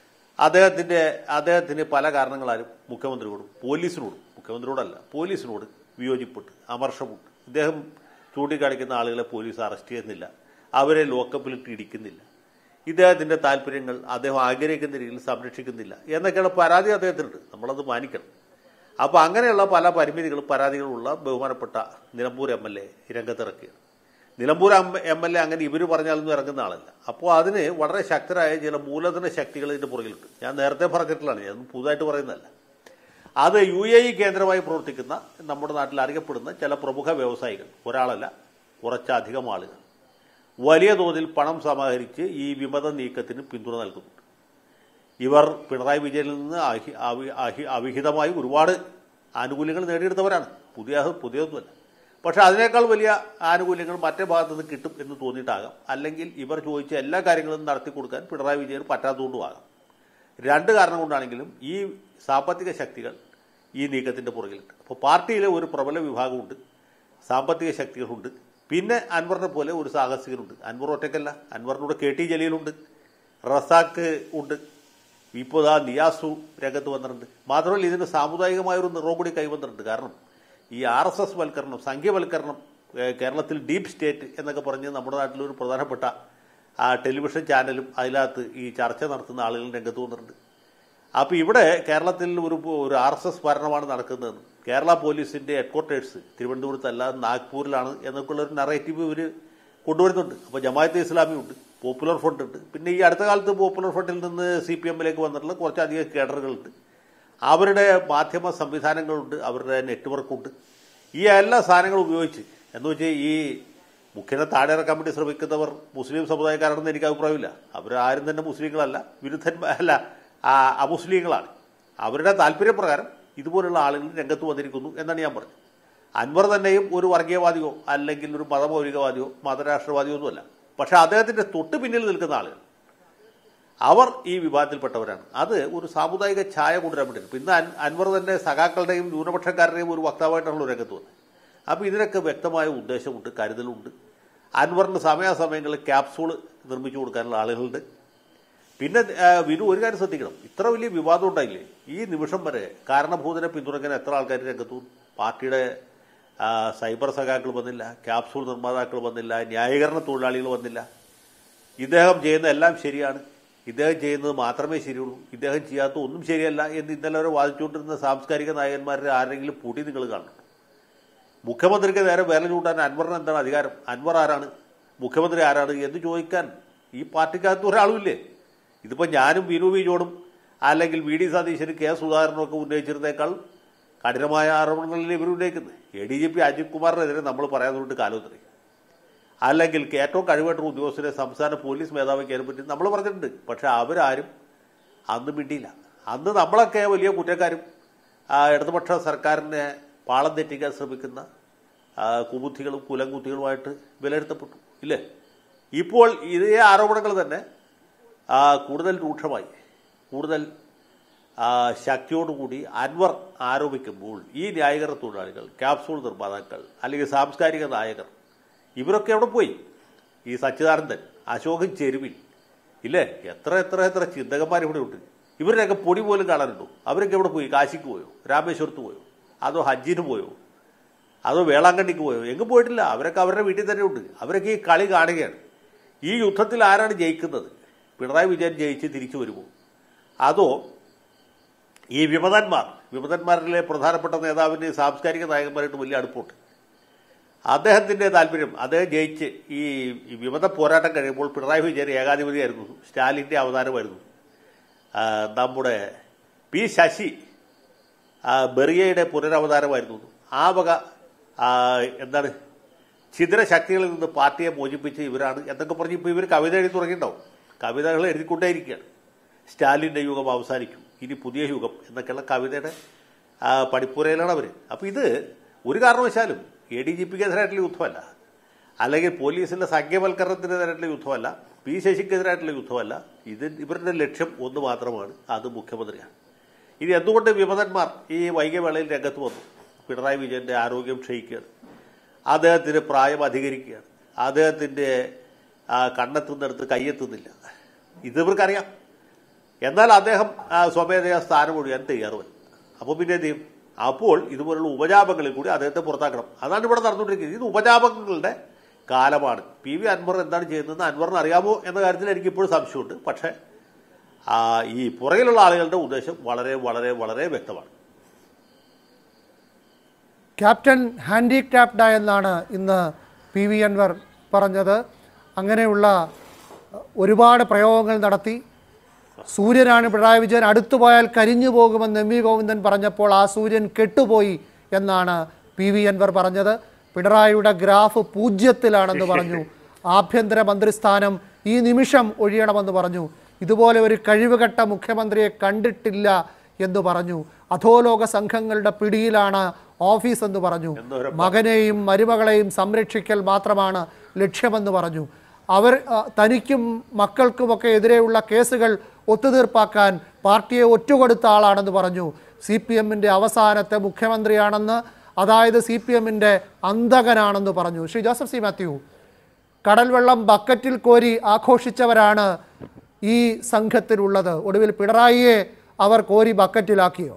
അദ്ദേഹത്തിന് പല കാരണങ്ങളാലും മുഖ്യമന്ത്രിയോടും പോലീസിനോടും, മുഖ്യമന്ത്രിയോടല്ല പോലീസിനോട് വിയോജിപ്പുണ്ട്, അമർഷമുണ്ട്. ഇദ്ദേഹം ചൂണ്ടിക്കാണിക്കുന്ന ആളുകളെ പോലീസ് അറസ്റ്റ് ചെയ്യുന്നില്ല, അവരെ ലോക്കപ്പിലിട്ട് ഇടിക്കുന്നില്ല, ഇദ്ദേഹത്തിൻ്റെ താല്പര്യങ്ങൾ അദ്ദേഹം ആഗ്രഹിക്കുന്ന രീതിയിൽ സംരക്ഷിക്കുന്നില്ല എന്നൊക്കെയുള്ള പരാതി അദ്ദേഹത്തിനുണ്ട്. നമ്മളത് മാനിക്കണം. അപ്പോൾ അങ്ങനെയുള്ള പല പരിമിതികളും പരാതികളുള്ള ബഹുമാനപ്പെട്ട നിലമ്പൂർ MLA രംഗത്തിറക്കുകയാണ്. നിലമ്പൂർ MLA അങ്ങനെ ഇവർ പറഞ്ഞാലൊന്നും ഇറങ്ങുന്ന ആളല്ല. അപ്പോൾ അതിന് വളരെ ശക്തരായ ചില മൂലധന ശക്തികൾ ഇതിൻ്റെ പുറകിലുണ്ട്. ഞാൻ നേരത്തെ പറഞ്ഞിട്ടുള്ളതാണ്, ഞാൻ പുതുതായിട്ട് പറയുന്നതല്ല. അത് UAE കേന്ദ്രമായി പ്രവർത്തിക്കുന്ന നമ്മുടെ നാട്ടിൽ അറിയപ്പെടുന്ന ചില പ്രമുഖ വ്യവസായികൾ, ഒരാളല്ല കുറച്ചധികം ആളുകൾ വലിയ തോതിൽ പണം സമാഹരിച്ച് ഈ വിമത നീക്കത്തിന് പിന്തുണ നൽകുന്നുണ്ട്. ഇവർ പിണറായി വിജയനിൽ നിന്ന് അവിഹിതമായി ഒരുപാട് ആനുകൂല്യങ്ങൾ നേടിയെടുത്തവരാണ്. പുതിയതൊന്നുമല്ല. പക്ഷെ അതിനേക്കാൾ വലിയ ആനുകൂല്യങ്ങൾ മറ്റേ ഭാഗത്തു നിന്ന് കിട്ടും എന്ന് തോന്നിയിട്ടാകാം, അല്ലെങ്കിൽ ഇവർ ചോദിച്ച എല്ലാ കാര്യങ്ങളും നടത്തി കൊടുക്കാൻ പിണറായി വിജയൻ പറ്റാത്തതുകൊണ്ടുമാകാം. രണ്ട് കാരണം കൊണ്ടാണെങ്കിലും ഈ സാമ്പത്തിക ശക്തികൾ ഈ നീക്കത്തിൻ്റെ പുറകിലുണ്ട്. അപ്പോൾ പാർട്ടിയിലെ ഒരു പ്രബല വിഭാഗമുണ്ട്, സാമ്പത്തിക ശക്തികളുണ്ട്, പിന്നെ അൻവറിനെ പോലെ ഒരു സാഹസികനുണ്ട്. അൻവർ ഒറ്റയ്ക്കല്ല, അൻവറിനൂടെ KT ജലീലുണ്ട്, റസാക്ക് ഉണ്ട്, ഇപ്പോൾ നിയാസു രംഗത്ത് വന്നിട്ടുണ്ട്. മാത്രമല്ല ഇതിന് സാമുദായികമായൊരു നിറവും കൂടി കൈവന്നിട്ടുണ്ട്. കാരണം ഈ RSS വൽക്കരണം, സംഖ്യവൽക്കരണം, കേരളത്തിൽ ഡീപ് സ്റ്റേറ്റ് എന്നൊക്കെ പറഞ്ഞ് നമ്മുടെ നാട്ടിലൊരു പ്രധാനപ്പെട്ട ടെലിവിഷൻ ചാനലും അതിനകത്ത് ഈ ചർച്ച നടത്തുന്ന ആളുകൾ രംഗത്ത് വന്നിട്ടുണ്ട്. അപ്പോൾ ഇവിടെ കേരളത്തിൽ ഒരു RSS ഭരണമാണ് നടക്കുന്നതെന്ന്, കേരള പോലീസിൻ്റെ ഹെഡ്ക്വാർട്ടേഴ്സ് തിരുവനന്തപുരത്തല്ല നാഗ്പൂരിലാണ് എന്നൊക്കെയുള്ളൊരു നറേറ്റീവ് ഇവർ കൊണ്ടുവരുന്നുണ്ട്. അപ്പോൾ ജമാഅത്തെ ഇസ്ലാമി ഉണ്ട്, പോപ്പുലർ ഫ്രണ്ട് ഉണ്ട്, പിന്നെ ഈ അടുത്ത കാലത്ത് പോപ്പുലർ ഫ്രണ്ടിൽ നിന്ന് CPM-ലേക്ക് വന്നിട്ടുള്ള കുറച്ചധികം കേഡറുകളുണ്ട്, അവരുടെ മാധ്യമ സംവിധാനങ്ങളുണ്ട്, അവരുടെ നെറ്റ്വർക്കുണ്ട്. ഈ എല്ലാ സാധനങ്ങളും ഉപയോഗിച്ച് എന്ന് വെച്ചാൽ ഈ മുഖ്യനെ താഴെ ഇറക്കാൻ വേണ്ടി ശ്രമിക്കുന്നവർ മുസ്ലിം സമുദായക്കാരാണെന്ന് എനിക്ക് അഭിപ്രായമില്ല. അവരാരും തന്നെ മുസ്ലിങ്ങളല്ല, വിരുദ്ധന്മാരല്ല, അമുസ്ലിങ്ങളാണ്. അവരുടെ താല്പര്യപ്രകാരം ഇതുപോലുള്ള ആളുകൾ രംഗത്ത് വന്നിരിക്കുന്നു എന്നാണ് ഞാൻ പറഞ്ഞത്. അൻവർ തന്നെയും ഒരു വർഗീയവാദിയോ അല്ലെങ്കിൽ ഒരു മതമൗലികവാദിയോ മതരാഷ്ട്രവാദിയോ ഒന്നുമല്ല. പക്ഷെ അദ്ദേഹത്തിൻ്റെ തൊട്ട് പിന്നിൽ നിൽക്കുന്ന ആളുകൾ അവർ ഈ വിഭാഗത്തിൽപ്പെട്ടവരാണ്. അത് ഒരു സാമുദായിക ഛായ കൊണ്ടുവരാൻ വേണ്ടിയിട്ട് പിന്നെ അൻവർ തന്നെ സഖാക്കളുടെയും ന്യൂനപക്ഷക്കാരുടെയും ഒരു വക്താവായിട്ടാണല്ലോ രംഗത്ത് വന്നത്. അപ്പോൾ ഇതിനൊക്കെ വ്യക്തമായ ഉദ്ദേശമുണ്ട്, കരുതലുണ്ട്. അൻവറിന് സമയാസമയങ്ങളിൽ ക്യാപ്സൂൾ നിർമ്മിച്ചു കൊടുക്കാനുള്ള ആളുകളുണ്ട്. പിന്നെ വിനു ഒരു കാര്യം ശ്രദ്ധിക്കണം, ഇത്ര വലിയ വിവാദം ഉണ്ടായില്ലേ, ഈ നിമിഷം വരെ കാരണഭൂതനെ പിന്തുണയ്ക്കാൻ എത്ര ആൾക്കാർ രംഗത്തു? പാർട്ടിയുടെ സൈബർ സഖാക്കൾ വന്നില്ല, ക്യാപ്സൂൾ നിർമ്മാതാക്കൾ വന്നില്ല, ന്യായീകരണ തൊഴിലാളികൾ വന്നില്ല. ഇദ്ദേഹം ചെയ്യുന്ന എല്ലാം ശരിയാണ്, ഇദ്ദേഹം ചെയ്യുന്നത് മാത്രമേ ശരിയുള്ളൂ, ഇദ്ദേഹം ചെയ്യാത്ത ഒന്നും ശരിയല്ല എന്ന് ഇന്നലെ വരെ വാദിച്ചുകൊണ്ടിരുന്ന സാംസ്കാരിക നായകന്മാരുടെ ആരെങ്കിലും പൂട്ടി നിങ്ങൾ കാണണം. മുഖ്യമന്ത്രിക്ക് നേരെ വിരൽ ചൂണ്ടാൻ അൻവറിന് എന്താണ് അധികാരം? അൻവർ ആരാണ്, മുഖ്യമന്ത്രി ആരാണ് എന്ന് ചോദിക്കാൻ ഈ പാർട്ടിക്കകത്ത് ഒരാളുമില്ലേ? ഇതിപ്പോൾ ഞാനും വിനു വി ജോണും അല്ലെങ്കിൽ VD സതീശനും K സുധാകരനും ഒക്കെ ഉന്നയിച്ചിരുന്നേക്കാൾ കഠിനമായ ആരോപണങ്ങളിൽ ഇവർ ഉന്നയിക്കുന്നത്. ADGP അജിത് കുമാറിനെതിരെ നമ്മൾ പറയാതുകൊണ്ട് കാലോത്തറി, അല്ലെങ്കിൽ ഏറ്റവും കഴിവേറ്റ ഉദ്യോഗസ്ഥരെ സംസ്ഥാന പോലീസ് മേധാവിക്ക് പറ്റി നമ്മൾ പറഞ്ഞിട്ടുണ്ട്. പക്ഷെ അവരാരും അന്ന് മിണ്ടിയില്ല. അന്ന് നമ്മളൊക്കെ വലിയ കുറ്റക്കാരും ഇടതുപക്ഷ സർക്കാരിനെ പാളം തെറ്റിക്കാൻ ശ്രമിക്കുന്ന കുബുദ്ധികളും കുലംകുത്തികളുമായിട്ട് വിലയിരുത്തപ്പെട്ടു ഇല്ലേ? ഇപ്പോൾ ഇതേ ആരോപണങ്ങൾ തന്നെ കൂടുതൽ രൂക്ഷമായി, കൂടുതൽ ശക്തിയോടുകൂടി അൻവർ ആരോപിക്കുമ്പോൾ ഈ ന്യായീകരണ തൊഴിലാളികൾ, ക്യാപ്സൂൾ നിർമ്മാതാക്കൾ, അല്ലെങ്കിൽ സാംസ്കാരിക നായകർ ഇവരൊക്കെ എവിടെ പോയി? ഈ സച്ചിദാനന്ദൻ, അശോകൻ ചെരുവിൽ ഇല്ലേ, എത്ര എത്ര എത്ര ചിന്തകന്മാർ ഇവിടെ ഉണ്ട്. ഇവരുടെയൊക്കെ പൊടി പോലും കാണാനുണ്ടോ? അവരൊക്കെ എവിടെ പോയി? കാശിക്ക് പോയോ? രാമേശ്വരത്ത് പോയോ? അതോ ഹജ്ജിന് പോയോ? അതോ വേളാങ്കണ്ണിക്ക് പോയോ? എങ്ങും പോയിട്ടില്ല. അവരൊക്കെ അവരുടെ വീട്ടിൽ തന്നെ ഉണ്ട്. അവരൊക്കെ ഈ കളി കാണുകയാണ്. ഈ യുദ്ധത്തിൽ ആരാണ് ജയിക്കുന്നത്? പിണറായി വിജയൻ ജയിച്ച് തിരിച്ചു വരുമോ? അതോ ഈ വിമതന്മാരിലെ പ്രധാനപ്പെട്ട നേതാവിൻ്റെ സാംസ്കാരിക നായകന്മാരായിട്ട് വലിയ അടുപ്പുണ്ട്. അദ്ദേഹത്തിൻ്റെ താല്പര്യം, അദ്ദേഹം ജയിച്ച് ഈ വിമത പോരാട്ടം കഴിയുമ്പോൾ പിണറായി വിജയൻ ഏകാധിപതിയായിരുന്നു, സ്റ്റാലിൻ്റെ അവതാരമായിരുന്നു, നമ്മുടെ P. ശശി ബെറിയയുടെ പുനരവതാരമായിരുന്നു. ആ വക എന്താണ് ഛിദ്രശക്തികളിൽ നിന്ന് പാർട്ടിയെ മോചിപ്പിച്ച് ഇവരാണ് എന്നൊക്കെ പറഞ്ഞ് ഇപ്പോൾ ഇവർ കവിത എഴുതി തുടങ്ങിയിട്ടുണ്ടാവും. കവിതകൾ എഴുതിക്കൊണ്ടേയിരിക്കുകയാണ്. സ്റ്റാലിൻ്റെ യുഗം അവസാനിക്കും, ഇനി പുതിയ യുഗം എന്നൊക്കെയുള്ള കവിതയുടെ പടിപ്പുരയിലാണ് അവർ. അപ്പോൾ ഇത് ഒരു കാരണവശാലും ADGPക്കെതിരായിട്ടുള്ള യുദ്ധമല്ല, അല്ലെങ്കിൽ പോലീസിൻ്റെ സംഖ്യവൽക്കരണത്തിനെതിരായിട്ടുള്ള യുദ്ധമല്ല, P. ശശിക്കെതിരായിട്ടുള്ള യുദ്ധമല്ല. ഇവരുടെ ലക്ഷ്യം ഒന്ന് മാത്രമാണ്, അത് മുഖ്യമന്ത്രിയാണ്. ഇനി എന്തുകൊണ്ട് വിമതന്മാർ ഈ വൈകിയവേളയിൽ രംഗത്ത് വന്നു? പിണറായി വിജയന്റെ ആരോഗ്യം ക്ഷയിക്കുകയാണ്, അദ്ദേഹത്തിന് പ്രായം അധികരിക്കുകയാണ്, അദ്ദേഹത്തിന്റെ കണ്ണെത്തുന്നിടത്ത് കൈയെത്തുന്നില്ല, ഇത് ഇവർക്കറിയാം. എന്നാൽ അദ്ദേഹം സ്വമേധയാ സ്ഥാനം ഒഴിയാൻ തയ്യാറുമല്ല. അപ്പോൾ പിന്നെ എന്ത് ചെയ്യും? അപ്പോൾ ഇതുപോലുള്ള ഉപജാപങ്ങളിൽ കൂടി അദ്ദേഹത്തെ പുറത്താക്കണം. അതാണ് ഇവിടെ നടന്നുകൊണ്ടിരിക്കുന്നത്. ഇത് ഉപജാപങ്ങളുടെ കാലമാണ്. PV അൻവർ എന്താണ് ചെയ്യുന്നതെന്ന് അൻവറിന് അറിയാമോ എന്ന കാര്യത്തിൽ എനിക്കിപ്പോഴും സംശയമുണ്ട്. പക്ഷേ ഈ പുറകിലുള്ള ആളുകളുടെ ഉദ്ദേശം വളരെ വളരെ വളരെ വ്യക്തമാണ്. ക്യാപ്റ്റൻ ഹാൻഡിക്രാഫ്റ്റ് എന്നാണ് ഇന്ന് PV അൻവർ പറഞ്ഞത്. അങ്ങനെയുള്ള ഒരുപാട് പ്രയോഗങ്ങൾ നടത്തി. സൂര്യനാണ് പിണറായി വിജയൻ, അടുത്തു പോയാൽ കരിഞ്ഞു പോകുമെന്ന് MV ഗോവിന്ദൻ പറഞ്ഞപ്പോൾ ആ സൂര്യൻ കെട്ടുപോയി എന്നാണ് PV അൻവർ പറഞ്ഞത്. പിണറായിയുടെ ഗ്രാഫ് 0-ത്തിലാണെന്ന് പറഞ്ഞു. ആഭ്യന്തര മന്ത്രിസ്ഥാനം ഈ നിമിഷം ഒഴിയണമെന്ന് പറഞ്ഞു. ഇതുപോലെ ഒരു കഴിവുകെട്ട മുഖ്യമന്ത്രിയെ കണ്ടിട്ടില്ല എന്ന് പറഞ്ഞു. അധോലോക സംഘങ്ങളുടെ പിടിയിലാണ് ഓഫീസ് എന്ന് പറഞ്ഞു. മകനെയും മരുമകളെയും സംരക്ഷിക്കൽ മാത്രമാണ് ലക്ഷ്യമെന്ന് പറഞ്ഞു. അവർ തനിക്കും മക്കൾക്കുമൊക്കെ എതിരെയുള്ള കേസുകൾ ഒത്തുതീർപ്പാക്കാൻ പാർട്ടിയെ ഒറ്റുകൊടുത്ത ആളാണെന്ന് പറഞ്ഞു. CPM-ന്റെ അവസാനത്തെ മുഖ്യമന്ത്രിയാണെന്ന്, അതായത് CPM-ന്റെ അന്തകനാണെന്ന് പറഞ്ഞു. ശ്രീ ജോസഫ് സി മാത്യു, കടൽ വെള്ളം ബക്കറ്റിൽ കോരി ആഘോഷിച്ചവരാണ് ഈ സംഘത്തിലുള്ളത്. ഒടുവിൽ പിണറായിയെ അവർ കോരി ബക്കറ്റിലാക്കിയോ?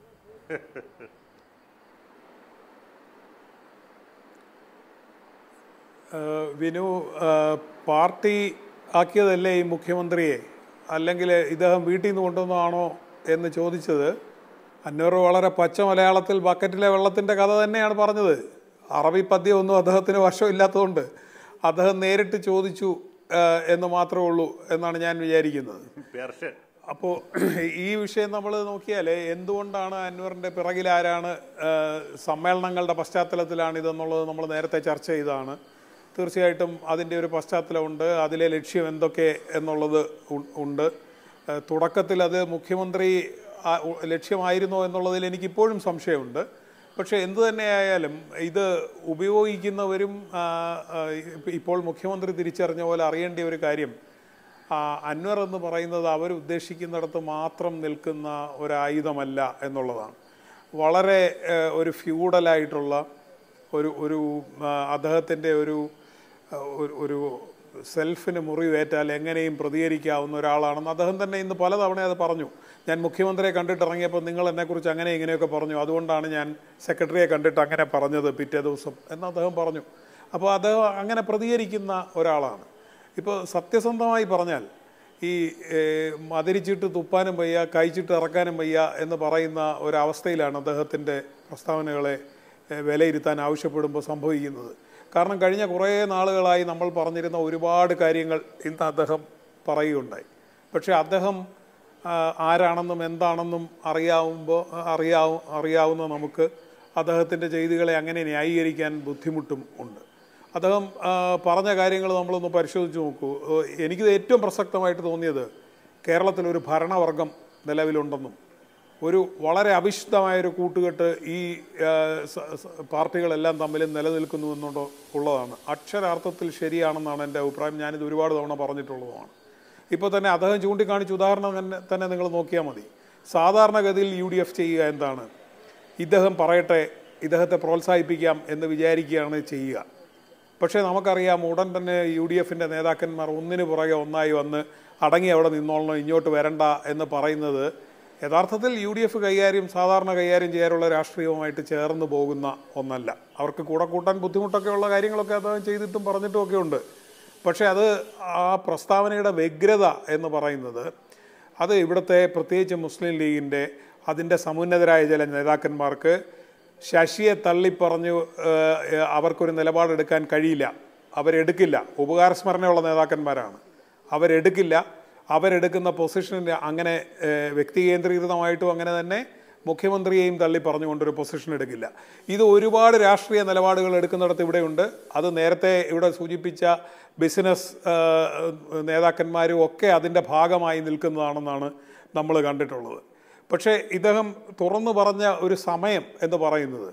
വിനു, പാർട്ടി ആക്കിയതല്ലേ ഈ മുഖ്യമന്ത്രിയെ, അല്ലെങ്കിൽ ഇദ്ദേഹം വീട്ടിൽ നിന്ന് കൊണ്ടുവന്നതാണോ എന്ന് ചോദിച്ചത് അൻവർ വളരെ പച്ച മലയാളത്തിൽ ബക്കറ്റിലെ വെള്ളത്തിൻ്റെ കഥ തന്നെയാണ് പറഞ്ഞത്. അറബി പദ്യമൊന്നും അദ്ദേഹത്തിന് വശമില്ലാത്തതുകൊണ്ട് അദ്ദേഹം നേരിട്ട് ചോദിച്ചു എന്ന് മാത്രമേ ഉള്ളൂ എന്നാണ് ഞാൻ വിചാരിക്കുന്നത്. അപ്പോൾ ഈ വിഷയം നമ്മൾ നോക്കിയാൽ എന്തുകൊണ്ടാണ് അൻവറിൻ്റെ പിറകിലാരാണ്, സമ്മേളനങ്ങളുടെ പശ്ചാത്തലത്തിലാണ് ഇതെന്നുള്ളത് നമ്മൾ നേരത്തെ ചർച്ച ചെയ്തതാണ്. തീർച്ചയായിട്ടും അതിൻ്റെ ഒരു പശ്ചാത്തലമുണ്ട്, അതിലെ ലക്ഷ്യം എന്തൊക്കെ എന്നുള്ളത് ഉണ്ട്. തുടക്കത്തിൽ അത് മുഖ്യമന്ത്രി ലക്ഷ്യമായിരുന്നോ എന്നുള്ളതിൽ എനിക്കിപ്പോഴും സംശയമുണ്ട്. പക്ഷേ എന്തു തന്നെയായാലും ഇത് ഉപയോഗിക്കുന്നവരും ഇപ്പോൾ മുഖ്യമന്ത്രി തിരിച്ചറിഞ്ഞ പോലെ അറിയേണ്ട ഒരു കാര്യം, അൻവർ എന്ന് പറയുന്നത് അവർ ഉദ്ദേശിക്കുന്നിടത്ത് മാത്രം നിൽക്കുന്ന ഒരായുധമല്ല എന്നുള്ളതാണ്. വളരെ ഒരു ഫ്യൂഡലായിട്ടുള്ള ഒരു അദ്ദേഹത്തിൻ്റെ ഒരു സെൽഫിന് മുറിവേറ്റാൽ എങ്ങനെയും പ്രതികരിക്കാവുന്ന ഒരാളാണെന്ന് അദ്ദേഹം തന്നെ ഇന്ന് പലതവണ അത് പറഞ്ഞു. ഞാൻ മുഖ്യമന്ത്രിയെ കണ്ടിട്ടിറങ്ങിയപ്പോൾ നിങ്ങൾ എന്നെക്കുറിച്ച് അങ്ങനെ ഇങ്ങനെയൊക്കെ പറഞ്ഞു, അതുകൊണ്ടാണ് ഞാൻ സെക്രട്ടറിയെ കണ്ടിട്ട് അങ്ങനെ പറഞ്ഞത് പിറ്റേ ദിവസം എന്ന് അദ്ദേഹം പറഞ്ഞു. അപ്പോൾ അദ്ദേഹം അങ്ങനെ പ്രതികരിക്കുന്ന ഒരാളാണ്. ഇപ്പോൾ സത്യസന്ധമായി പറഞ്ഞാൽ ഈ മതിരിച്ചിട്ട് തുപ്പാനും വയ്യ, കഴിച്ചിട്ട് ഇറക്കാനും വയ്യ എന്ന് പറയുന്ന ഒരവസ്ഥയിലാണ് അദ്ദേഹത്തിൻ്റെ പ്രസ്താവനകളെ വിലയിരുത്താൻ ആവശ്യപ്പെടുമ്പോൾ സംഭവിക്കുന്നത്. കാരണം കഴിഞ്ഞ കുറേ നാളുകളായി നമ്മൾ പറഞ്ഞിരുന്ന ഒരുപാട് കാര്യങ്ങൾ ഇന്ന് അദ്ദേഹം പറയുകയുണ്ടായി. പക്ഷേ അദ്ദേഹം ആരാണെന്നും എന്താണെന്നും അറിയാവുന്ന നമുക്ക് അദ്ദേഹത്തിൻ്റെ ചെയ്തികളെ അങ്ങനെ ന്യായീകരിക്കാൻ ബുദ്ധിമുട്ടും ഉണ്ട്. അദ്ദേഹം പറഞ്ഞ കാര്യങ്ങൾ നമ്മളൊന്ന് പരിശോധിച്ച് നോക്കൂ. എനിക്കിത് ഏറ്റവും പ്രസക്തമായിട്ട് തോന്നിയത് കേരളത്തിലൊരു ഭരണവർഗം നിലവിലുണ്ടെന്നും ഒരു വളരെ അവിശുദ്ധമായൊരു കൂട്ടുകെട്ട് ഈ പാർട്ടികളെല്ലാം തമ്മിൽ നിലനിൽക്കുന്നുവെന്നുണ്ടോ ഉള്ളതാണ്. അക്ഷരാർത്ഥത്തിൽ ശരിയാണെന്നാണ് എൻ്റെ അഭിപ്രായം. ഞാനിത് ഒരുപാട് തവണ പറഞ്ഞിട്ടുള്ളതുമാണ്. ഇപ്പോൾ തന്നെ അദ്ദേഹം ചൂണ്ടിക്കാണിച്ച ഉദാഹരണം തന്നെ നിങ്ങൾ നോക്കിയാൽ മതി. സാധാരണഗതിയിൽ UDF ചെയ്യുക എന്താണ്? ഇദ്ദേഹം പറയട്ടെ, ഇദ്ദേഹത്തെ പ്രോത്സാഹിപ്പിക്കാം എന്ന് വിചാരിക്കുകയാണ് ചെയ്യുക. പക്ഷേ നമുക്കറിയാം ഉടൻ തന്നെ UDF-ൻ്റെ നേതാക്കന്മാർ ഒന്നിനു പുറകെ ഒന്നായി വന്ന് അടങ്ങി അവിടെ നിന്നോളണം, ഇങ്ങോട്ട് വരണ്ട എന്ന് പറയുന്നത് യഥാർത്ഥത്തിൽ UDF സാധാരണ കൈകാര്യം ചെയ്യാനുള്ള രാഷ്ട്രീയവുമായിട്ട് ചേർന്ന് പോകുന്ന ഒന്നല്ല. അവർക്ക് കൂടെ കൂട്ടാൻ ബുദ്ധിമുട്ടൊക്കെയുള്ള കാര്യങ്ങളൊക്കെ അദ്ദേഹം ചെയ്തിട്ടും പറഞ്ഞിട്ടും ഒക്കെ ഉണ്ട്. പക്ഷേ അത് ആ പ്രസ്താവനയുടെ വ്യഗ്രത എന്ന് പറയുന്നത് അത് ഇവിടുത്തെ പ്രത്യേകിച്ച് മുസ്ലിം ലീഗിൻ്റെ അതിൻ്റെ സമുന്നതരായ ചില നേതാക്കന്മാർക്ക് ശശിയെ തള്ളിപ്പറഞ്ഞു അവർക്കൊരു നിലപാടെടുക്കാൻ കഴിയില്ല. അവരെടുക്കില്ല. ഉപകാരസ്മരണയുള്ള നേതാക്കന്മാരാണ്. അവരെടുക്കുന്ന പൊസിഷനിൽ അങ്ങനെ വ്യക്തികേന്ദ്രീകൃതമായിട്ടും അങ്ങനെ തന്നെ മുഖ്യമന്ത്രിയെയും തള്ളി പറഞ്ഞുകൊണ്ടൊരു പൊസിഷൻ എടുക്കില്ല. ഇത് ഒരുപാട് രാഷ്ട്രീയ നിലപാടുകൾ എടുക്കുന്നിടത്ത് ഇവിടെയുണ്ട്. അത് നേരത്തെ ഇവിടെ സൂചിപ്പിച്ച ബിസിനസ് നേതാക്കന്മാരും ഒക്കെ അതിൻ്റെ ഭാഗമായി നിൽക്കുന്നതാണെന്നാണ് നമ്മൾ കണ്ടിട്ടുള്ളത്. പക്ഷേ ഇദ്ദേഹം തുറന്നു പറഞ്ഞ ഒരു സമയം എന്ന് പറയുന്നത്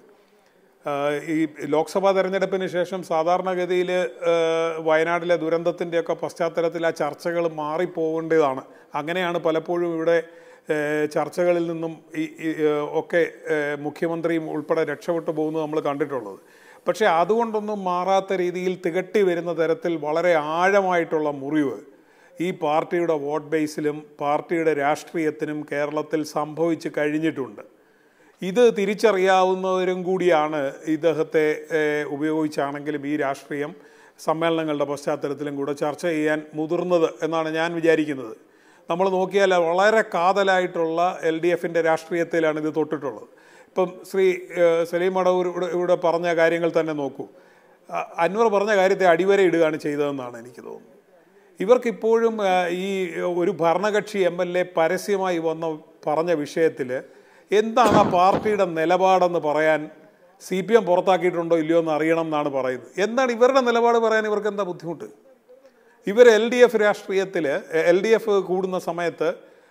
ഈ ലോക്സഭാ തെരഞ്ഞെടുപ്പിന് ശേഷം സാധാരണഗതിയിൽ വയനാട്ടിലെ ദുരന്തത്തിൻ്റെയൊക്കെ പശ്ചാത്തലത്തിൽ ആ ചർച്ചകൾ മാറിപ്പോകേണ്ടതാണ്. അങ്ങനെയാണ് പലപ്പോഴും ഇവിടെ ചർച്ചകളിൽ നിന്നും ഒക്കെ മുഖ്യമന്ത്രിയും ഉൾപ്പെടെ രക്ഷപ്പെട്ടു പോകുന്നത് നമ്മൾ കണ്ടിട്ടുള്ളത്. പക്ഷേ അതുകൊണ്ടൊന്നും മാറാത്ത രീതിയിൽ തികട്ടി വരുന്ന തരത്തിൽ വളരെ ആഴമായിട്ടുള്ള മുറിവ് ഈ പാർട്ടിയുടെ വോട്ട് ബേസിലും പാർട്ടിയുടെ രാഷ്ട്രീയത്തിനും കേരളത്തിൽ സംഭവിച്ച് കഴിഞ്ഞിട്ടുണ്ട്. ഇത് തിരിച്ചറിയാവുന്നവരും കൂടിയാണ് ഇദ്ദേഹത്തെ ഉപയോഗിച്ചാണെങ്കിലും ഈ രാഷ്ട്രീയം സമ്മേളനങ്ങളുടെ പശ്ചാത്തലത്തിലും കൂടെ ചർച്ച ചെയ്യാൻ മുതിർന്നത് എന്നാണ് ഞാൻ വിചാരിക്കുന്നത്. നമ്മൾ നോക്കിയാൽ വളരെ കാതലായിട്ടുള്ള LDFൻ്റെ രാഷ്ട്രീയത്തിലാണ് ഇത് തൊട്ടിട്ടുള്ളത്. ഇപ്പം ശ്രീ സലീം മടവൂർ ഇവിടെ പറഞ്ഞ കാര്യങ്ങൾ തന്നെ നോക്കൂ. അൻവർ പറഞ്ഞ കാര്യത്തെ അടിവര ഇടുകയാണ് ചെയ്തതെന്നാണ് എനിക്ക് തോന്നുന്നത്. ഇവർക്കിപ്പോഴും ഈ ഒരു ഭരണകക്ഷി MLA പരസ്യമായി പറഞ്ഞ വിഷയത്തിൽ എന്താണ് ആ പാർട്ടിയുടെ നിലപാടെന്ന് പറയാൻ CPM പുറത്താക്കിയിട്ടുണ്ടോ ഇല്ലയോ എന്ന് അറിയണം എന്നാണ് പറയുന്നത്. എന്താണ് ഇവരുടെ നിലപാട് പറയാൻ ഇവർക്ക് എന്താ ബുദ്ധിമുട്ട്? ഇവർ LDF രാഷ്ട്രീയത്തിൽ LDF കൂടുന്ന സമയത്ത്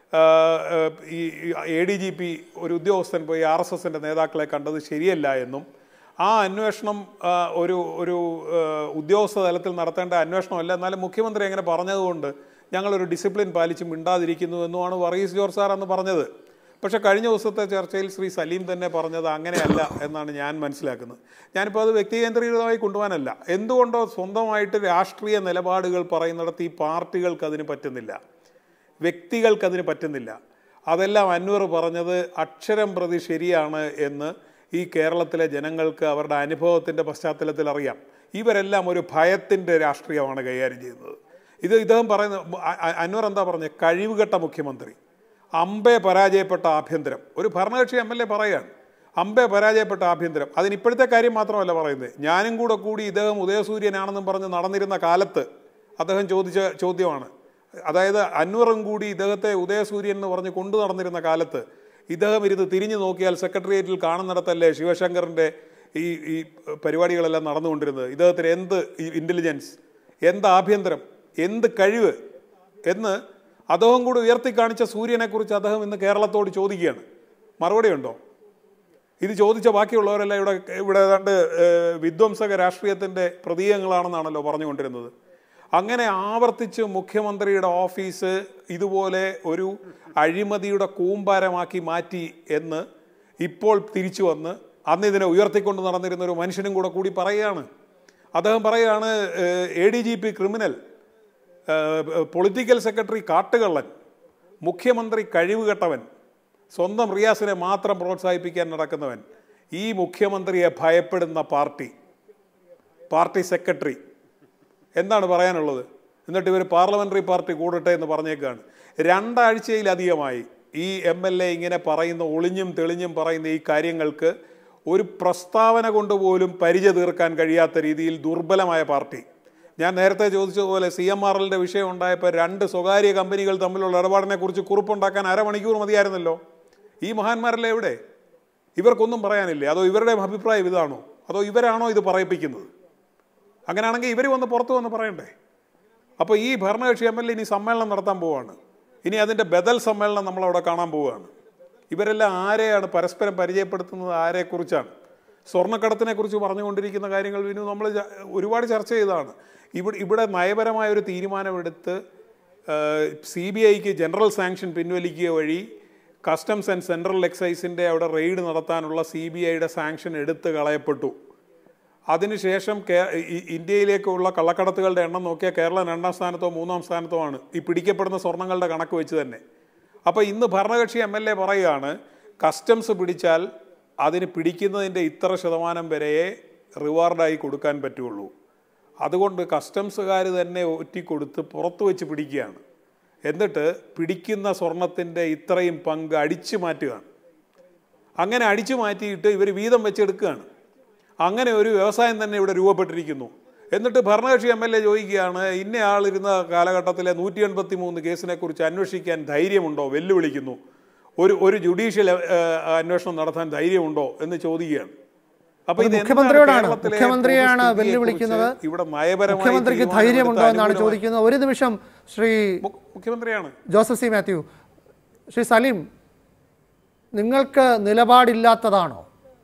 ഈ ADGP ഒരു ഉദ്യോഗസ്ഥൻ പോയി RSSൻ്റെ നേതാക്കളെ കണ്ടത് ശരിയല്ല എന്നും ആ അന്വേഷണം ഒരു ഉദ്യോഗസ്ഥ തലത്തിൽ നടത്തേണ്ട അന്വേഷണമല്ല, എന്നാലും മുഖ്യമന്ത്രി അങ്ങനെ പറഞ്ഞതുകൊണ്ട് ഞങ്ങളൊരു ഡിസിപ്ലിൻ പാലിച്ച് മിണ്ടാതിരിക്കുന്നു എന്നുമാണ് വർഗീസ് ജോർജ് സാർ അന്ന് പറഞ്ഞത്. പക്ഷേ കഴിഞ്ഞ ദിവസത്തെ ചർച്ചയിൽ ശ്രീ സലീം തന്നെ പറഞ്ഞത് അങ്ങനെയല്ല എന്നാണ് ഞാൻ മനസ്സിലാക്കുന്നത്. ഞാനിപ്പോൾ അത് വ്യക്തികേന്ദ്രീകൃതമായി കൊണ്ടുപോകാനല്ല. എന്തുകൊണ്ടോ സ്വന്തമായിട്ട് രാഷ്ട്രീയ നിലപാടുകൾ പറയുന്നിടത്ത് ഈ പാർട്ടികൾക്കതിന് പറ്റുന്നില്ല, വ്യക്തികൾക്കതിന് പറ്റുന്നില്ല. അതെല്ലാം അൻവർ പറഞ്ഞത് അക്ഷരം പ്രതി ശരിയാണ് എന്ന് ഈ കേരളത്തിലെ ജനങ്ങൾക്ക് അവരുടെ അനുഭവത്തിൻ്റെ പശ്ചാത്തലത്തിൽ അറിയാം. ഇവരെല്ലാം ഒരു ഭയത്തിൻ്റെ രാഷ്ട്രീയമാണ് കൈകാര്യം ചെയ്യുന്നത്. ഇദ്ദേഹം പറയുന്ന അൻവർ എന്താ പറഞ്ഞത്? കഴിവുകെട്ട മുഖ്യമന്ത്രി, അമ്പെ പരാജയപ്പെട്ട ആഭ്യന്തരം. ഒരു ഭരണകക്ഷി MLA പറയുകയാണ് അമ്പെ പരാജയപ്പെട്ട ആഭ്യന്തരം. അതിനിപ്പോഴത്തെ കാര്യം മാത്രമല്ല പറയുന്നത്, ഞാനും കൂടി ഇദ്ദേഹം ഉദയസൂര്യനാണെന്നും പറഞ്ഞ് നടന്നിരുന്ന കാലത്ത് അദ്ദേഹം ചോദിച്ച ചോദ്യമാണ്. അതായത് അൻവറും കൂടി ഇദ്ദേഹത്തെ ഉദയസൂര്യൻ എന്ന് പറഞ്ഞ് കൊണ്ടു നടന്നിരുന്ന കാലത്ത് ഇദ്ദേഹം ഇരുന്ന് തിരിഞ്ഞു നോക്കിയാൽ സെക്രട്ടേറിയറ്റിൽ കാണുന്നിടത്തല്ലേ ശിവശങ്കറിൻ്റെ ഈ പരിപാടികളെല്ലാം നടന്നുകൊണ്ടിരുന്നത്? ഇദ്ദേഹത്തിന് എന്ത് ഇൻ്റലിജൻസ്, എന്ത് ആഭ്യന്തരം, എന്ത് കഴിവ് എന്ന് അദ്ദേഹം കൂടി ഉയർത്തി കാണിച്ച സൂര്യനെക്കുറിച്ച് അദ്ദേഹം ഇന്ന് കേരളത്തോട് ചോദിക്കുകയാണ്. മറുപടി ഉണ്ടോ? ഇത് ചോദിച്ച ബാക്കിയുള്ളവരെല്ലാം ഇവിടെ ഏതാണ്ട് വിധ്വംസക രാഷ്ട്രീയത്തിൻ്റെ പ്രതീകങ്ങളാണെന്നാണല്ലോ പറഞ്ഞുകൊണ്ടിരുന്നത്. അങ്ങനെ ആവർത്തിച്ച് മുഖ്യമന്ത്രിയുടെ ഓഫീസ് ഇതുപോലെ ഒരു അഴിമതിയുടെ കൂമ്പാരമാക്കി മാറ്റി എന്ന് ഇപ്പോൾ തിരിച്ചു വന്ന് അന്ന് ഇതിനെ ഉയർത്തിക്കൊണ്ട് നടന്നിരുന്ന ഒരു മനുഷ്യനും കൂടി പറയുകയാണ്. അദ്ദേഹം പറയുകയാണ് ADGP ക്രിമിനൽ, പൊളിറ്റിക്കൽ സെക്രട്ടറി കാട്ടുകള്ളൻ, മുഖ്യമന്ത്രി കഴിവുകെട്ടവൻ, സ്വന്തം റിയാസിനെ മാത്രം പ്രോത്സാഹിപ്പിക്കാൻ നടക്കുന്നവൻ, ഈ മുഖ്യമന്ത്രിയെ ഭയപ്പെടുന്ന പാർട്ടി സെക്രട്ടറി. എന്താണ് പറയാനുള്ളത്? എന്നിട്ട് ഇവർ പാർലമെൻ്ററി പാർട്ടി കൂടട്ടെ എന്ന് പറഞ്ഞേക്കാണ്. 2 ആഴ്ചയിലധികമായി ഈ MLA ഇങ്ങനെ പറയുന്ന, ഒളിഞ്ഞും തെളിഞ്ഞും പറയുന്ന ഈ കാര്യങ്ങൾക്ക് ഒരു പ്രസ്താവന കൊണ്ടുപോലും പരിചയ തീർക്കാൻ കഴിയാത്ത രീതിയിൽ ദുർബലമായ പാർട്ടി. ഞാൻ നേരത്തെ ചോദിച്ചതുപോലെ CMRLൻ്റെ വിഷയം ഉണ്ടായപ്പോൾ 2 സ്വകാര്യ കമ്പനികൾ തമ്മിലുള്ള ഇടപാടിനെ കുറിച്ച് കുറിപ്പുണ്ടാക്കാൻ അരമണിക്കൂർ മതിയായിരുന്നല്ലോ. ഈ മഹാന്മാരല്ലേ എവിടെ? ഇവർക്കൊന്നും പറയാനില്ലേ? അതോ ഇവരുടെ അഭിപ്രായം ഇതാണോ? അതോ ഇവരാണോ ഇത് പറയിപ്പിക്കുന്നത്? അങ്ങനെയാണെങ്കിൽ ഇവർ പുറത്ത് വന്ന് പറയണ്ടേ? അപ്പോൾ ഈ ഭരണകക്ഷി MLA ഇനി സമ്മേളനം നടത്താൻ പോവുകയാണ്. ഇനി അതിൻ്റെ ബദൽ സമ്മേളനം നമ്മളവിടെ കാണാൻ പോവുകയാണ്. ഇവരെല്ലാം ആരെയാണ് പരസ്പരം പരിചയപ്പെടുത്തുന്നത്? ആരെക്കുറിച്ചാണ്? സ്വർണ്ണക്കടത്തിനെക്കുറിച്ച് പറഞ്ഞുകൊണ്ടിരിക്കുന്ന കാര്യങ്ങൾ നമ്മൾ ഒരുപാട് ചർച്ച ചെയ്തതാണ്. ഇവിടെ നയപരമായ ഒരു തീരുമാനമെടുത്ത് CBIക്ക് ജനറൽ സാങ്ഷൻ പിൻവലിക്കുക വഴി കസ്റ്റംസ് ആൻഡ് സെൻട്രൽ എക്സൈസിൻ്റെ അവിടെ റെയ്ഡ് നടത്താനുള്ള CBIയുടെ സാങ്ഷൻ എടുത്ത് കളയപ്പെട്ടു. അതിനുശേഷം ഇന്ത്യയിലേക്കുള്ള കള്ളക്കടത്തുകളുടെ എണ്ണം നോക്കിയാൽ കേരളം 2ാം സ്ഥാനത്തോ 3ാം സ്ഥാനത്തോ ആണ് ഈ പിടിക്കപ്പെടുന്ന സ്വർണ്ണങ്ങളുടെ കണക്ക് വെച്ച് തന്നെ. അപ്പോൾ ഇന്ന് ഭരണകക്ഷി MLA പറയുകയാണ് കസ്റ്റംസ് പിടിച്ചാൽ അതിന് പിടിക്കുന്നതിൻ്റെ ഇത്ര ശതമാനം വരെയേ റിവാർഡായി കൊടുക്കാൻ പറ്റുള്ളൂ. അതുകൊണ്ട് കസ്റ്റംസുകാർ തന്നെ ഒറ്റിക്കൊടുത്ത് പുറത്തു വെച്ച് പിടിക്കുകയാണ്. എന്നിട്ട് പിടിക്കുന്ന സ്വർണത്തിൻ്റെ ഇത്രയും പങ്ക് അടിച്ചു മാറ്റുകയാണ്. അങ്ങനെ അടിച്ചു മാറ്റിയിട്ട് ഇവർ വീതം വെച്ചെടുക്കുകയാണ്. അങ്ങനെ ഒരു വ്യവസായം തന്നെ ഇവിടെ രൂപപ്പെട്ടിരിക്കുന്നു. എന്നിട്ട് ഭരണകക്ഷി MLA ചോദിക്കുകയാണ് ഇന്നയാളിരുന്ന കാലഘട്ടത്തിലെ 183 കേസിനെ കുറിച്ച് അന്വേഷിക്കാൻ ധൈര്യമുണ്ടോ? വെല്ലുവിളിക്കുന്നു. ഒരു ജുഡീഷ്യൽ അന്വേഷണം നടത്താൻ ധൈര്യമുണ്ടോ എന്ന് ചോദിക്കുകയാണ്. അപ്പോൾ ഇത് മുഖ്യമന്ത്രിയാണ് വെല്ലുവിളിക്കുന്നത്. ഇവിടെ നയപരമായി മുഖ്യമന്ത്രിക്ക് ധൈര്യമുണ്ടോ എന്നാണ് ചോദിക്കുന്നത്. ഒരു നിമിഷം ശ്രീ മുഖ്യമന്ത്രിയാണ് ജോസഫ് സി മാത്യു. ശ്രീ സലീം, നിങ്ങൾക്ക് നിലപാടില്ലാത്തതാണോ?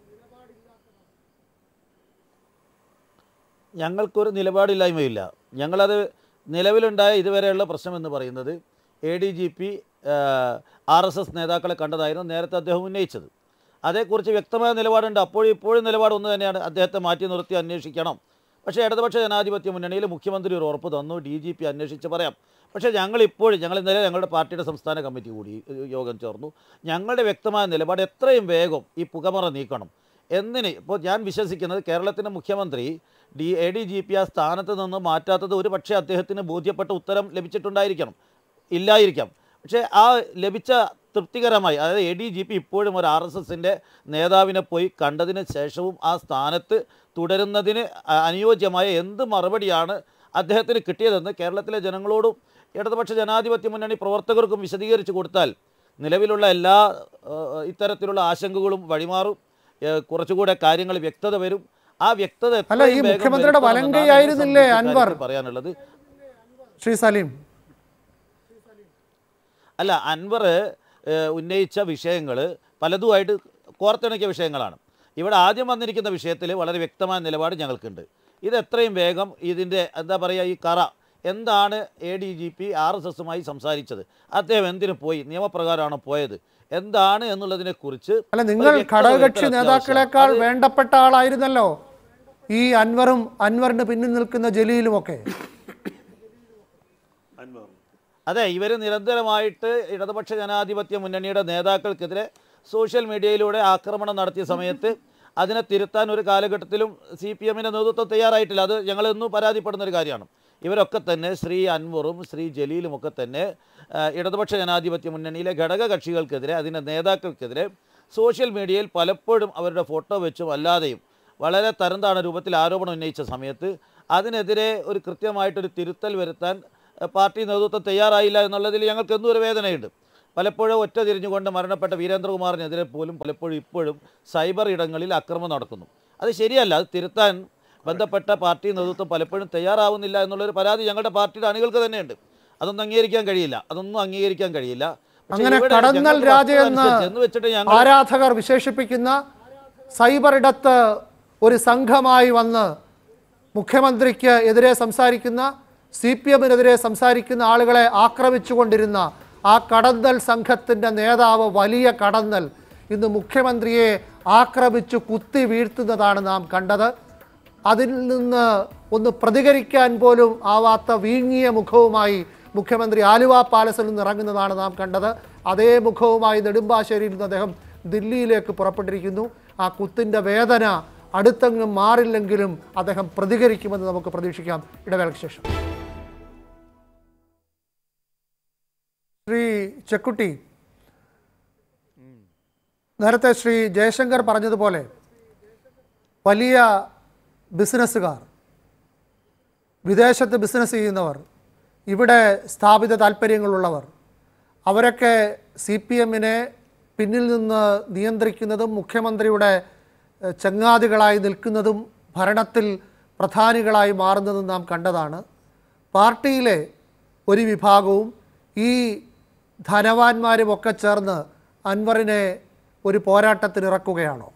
ഞങ്ങൾക്കൊരു നിലപാടില്ലായ്മയില്ല. ഞങ്ങളത് നിലവിലുണ്ടായ ഇതുവരെയുള്ള പ്രശ്നം എന്ന് പറയുന്നത് ADGP RSS നേതാക്കളെ കണ്ടതായിരുന്നു നേരത്തെ അദ്ദേഹം ഉന്നയിച്ചത്. അതേക്കുറിച്ച് വ്യക്തമായ നിലപാടുണ്ട്. ഇപ്പോഴും നിലപാട് ഒന്ന് തന്നെയാണ്, അദ്ദേഹത്തെ മാറ്റി നിർത്തി അന്വേഷിക്കണം. പക്ഷേ ഇടതുപക്ഷ ജനാധിപത്യ മുന്നണിയിൽ മുഖ്യമന്ത്രി ഒരു ഉറപ്പ് തന്നു, DGP അന്വേഷിച്ച് പറയാം. പക്ഷേ ഞങ്ങൾ ഇന്നലെ ഞങ്ങളുടെ പാർട്ടിയുടെ സംസ്ഥാന കമ്മിറ്റി കൂടി യോഗം ചേർന്നു. ഞങ്ങളുടെ വ്യക്തമായ നിലപാട് എത്രയും വേഗം ഈ പുകമറ നീക്കണം. ഇപ്പോൾ ഞാൻ വിശ്വസിക്കുന്നത് കേരളത്തിൻ്റെ മുഖ്യമന്ത്രി ADGP ആ സ്ഥാനത്ത് നിന്ന് മാറ്റാത്തത് ഒരു പക്ഷേ അദ്ദേഹത്തിന് ബോധ്യപ്പെട്ട ഉത്തരം ലഭിച്ചിട്ടുണ്ടായിരിക്കണം, ഇല്ലായിരിക്കാം. പക്ഷേ ആ ലഭിച്ച തൃപ്തികരമായി, അതായത് ADGP ഇപ്പോഴും ഒരു RSSൻ്റെ നേതാവിനെ പോയി കണ്ടതിന് ശേഷവും ആ സ്ഥാനത്ത് തുടരുന്നതിന് അനുയോജ്യമായ എന്ത് മറുപടിയാണ് അദ്ദേഹത്തിന് കിട്ടിയതെന്ന് കേരളത്തിലെ ജനങ്ങളോടും ഇടതുപക്ഷ ജനാധിപത്യ മുന്നണി പ്രവർത്തകർക്കും വിശദീകരിച്ച് കൊടുത്താൽ നിലവിലുള്ള എല്ലാ ഇത്തരത്തിലുള്ള ആശങ്കകളും വഴിമാറും, കുറച്ചുകൂടെ കാര്യങ്ങൾ വ്യക്തത വരും. ആ വ്യക്തത ഈ മുഖ്യമന്ത്രിയുടെ വലങ്കയായിരുന്നില്ലേ അൻവർ പറയാനുള്ളത്? ശ്രീ സലീം, അല്ല, അൻവർ ഉന്നയിച്ച വിഷയങ്ങൾ പലതുമായിട്ട് കോർത്തിണക്കിയ വിഷയങ്ങളാണ്. ഇവിടെ ആദ്യം വന്നിരിക്കുന്ന വിഷയത്തിൽ വളരെ വ്യക്തമായ നിലപാട് ഞങ്ങൾക്കുണ്ട്. ഇത് എത്രയും വേഗം ഇതിൻ്റെ ഈ കറ എന്താണ് ADGP RSSുമായി സംസാരിച്ചത്, അദ്ദേഹം എന്തിനു പോയി, നിയമപ്രകാരമാണ് പോയത്, എന്താണ് എന്നുള്ളതിനെക്കുറിച്ച്. അല്ല, നിങ്ങൾ ഘടകകക്ഷി നേതാക്കളെക്കാൾ വേണ്ടപ്പെട്ട ആളായിരുന്നല്ലോ ഈ അൻവറും അൻവറിന് പിന്നിൽ നിൽക്കുന്ന ജലീലുമൊക്കെ. അതെ, ഇവർ നിരന്തരമായിട്ട് ഇടതുപക്ഷ ജനാധിപത്യ മുന്നണിയുടെ നേതാക്കൾക്കെതിരെ സോഷ്യൽ മീഡിയയിലൂടെ ആക്രമണം നടത്തിയ സമയത്ത് അതിനെ തിരുത്താൻ ഒരു കാലഘട്ടത്തിലും CPMൻ്റെ നേതൃത്വം തയ്യാറായിട്ടില്ല. അത് ഞങ്ങളെന്നും പരാതിപ്പെടുന്നൊരു കാര്യമാണ്. ഇവരൊക്കെ തന്നെ, ശ്രീ അൻവറും ശ്രീ ജലീലുമൊക്കെ തന്നെ ഇടതുപക്ഷ ജനാധിപത്യ മുന്നണിയിലെ ഘടകകക്ഷികൾക്കെതിരെ, അതിൻ്റെ നേതാക്കൾക്കെതിരെ സോഷ്യൽ മീഡിയയിൽ പലപ്പോഴും അവരുടെ ഫോട്ടോ വെച്ചും അല്ലാതെയും വളരെ തരംതാണ രൂപത്തിൽ ആരോപണം ഉന്നയിച്ച സമയത്ത് അതിനെതിരെ ഒരു കൃത്യമായിട്ടൊരു തിരുത്തൽ വരുത്താൻ പാർട്ടി നേതൃത്വം തയ്യാറായില്ല എന്നുള്ളതിൽ ഞങ്ങൾക്ക് എന്നും ഒരു വേദനയുണ്ട്. പലപ്പോഴും ഒറ്റ തിരിഞ്ഞുകൊണ്ട് മരണപ്പെട്ട വീരേന്ദ്രകുമാറിനെതിരെ പോലും ഇപ്പോഴും സൈബർ ഇടങ്ങളിൽ അക്രമം നടക്കുന്നു. അത് ശരിയല്ല. അത് തിരുത്താൻ ബന്ധപ്പെട്ട പാർട്ടി നേതൃത്വം പലപ്പോഴും തയ്യാറാവുന്നില്ല എന്നുള്ളൊരു പരാതി ഞങ്ങളുടെ പാർട്ടിയുടെ അണികൾക്ക് തന്നെയുണ്ട്. അതൊന്നും അംഗീകരിക്കാൻ കഴിയില്ല. അങ്ങനെ കടന്നൽ രാജയെന്ന് ആരാധകർ വിശേഷിപ്പിക്കുന്ന സൈബർ ഇടത്ത് ഒരു സംഘമായി വന്ന് മുഖ്യമന്ത്രിക്ക് എതിരെ സംസാരിക്കുന്ന, CPMനെതിരെ സംസാരിക്കുന്ന ആളുകളെ ആക്രമിച്ചുകൊണ്ടിരുന്ന ആ കടന്നൽ സംഘത്തിൻ്റെ നേതാവ് വലിയ കടന്നൽ ഇന്ന് മുഖ്യമന്ത്രിയെ ആക്രമിച്ചു കുത്തി വീഴ്ത്തുന്നതാണ് നാം കണ്ടത്. അതിൽ നിന്ന് ഒന്ന് പ്രതികരിക്കാൻ പോലും ആവാത്ത വീങ്ങിയ മുഖവുമായി മുഖ്യമന്ത്രി ആലുവ പാലസിൽ നിന്ന് ഇറങ്ങുന്നതാണ് നാം കണ്ടത്. അതേ മുഖവുമായി നെടുമ്പാശ്ശേരിയിൽ നിന്ന് അദ്ദേഹം ദില്ലിയിലേക്ക് പുറപ്പെട്ടിരിക്കുന്നു. ആ കുത്തിൻ്റെ വേദന അടുത്തെങ്ങും മാറില്ലെങ്കിലും അദ്ദേഹം പ്രതികരിക്കുമെന്ന് നമുക്ക് പ്രതീക്ഷിക്കാം. ഇടവേളയ്ക്ക് ശേഷം ശ്രീ ചെക്കുട്ടി, നേരത്തെ ശ്രീ ജയശങ്കർ പറഞ്ഞതുപോലെ വലിയ ബിസിനസ്സുകാർ, വിദേശത്ത് ബിസിനസ് ചെയ്യുന്നവർ, ഇവിടെ സ്ഥാപിത താല്പര്യങ്ങളുള്ളവർ, അവരൊക്കെ CPMനെ പിന്നിൽ നിന്ന് നിയന്ത്രിക്കുന്നതും മുഖ്യമന്ത്രിയുടെ ചങ്ങാതികളായി നിൽക്കുന്നതും ഭരണത്തിൽ പ്രധാനികളായി മാറുന്നതും നാം കണ്ടതാണ്. പാർട്ടിയിലെ ഒരു വിഭാഗവും ഈ ധനവാന്മാരുമൊക്കെ ചേർന്ന് അൻവറിനെ ഒരു പോരാട്ടത്തിന് ഇറക്കുകയാണോ?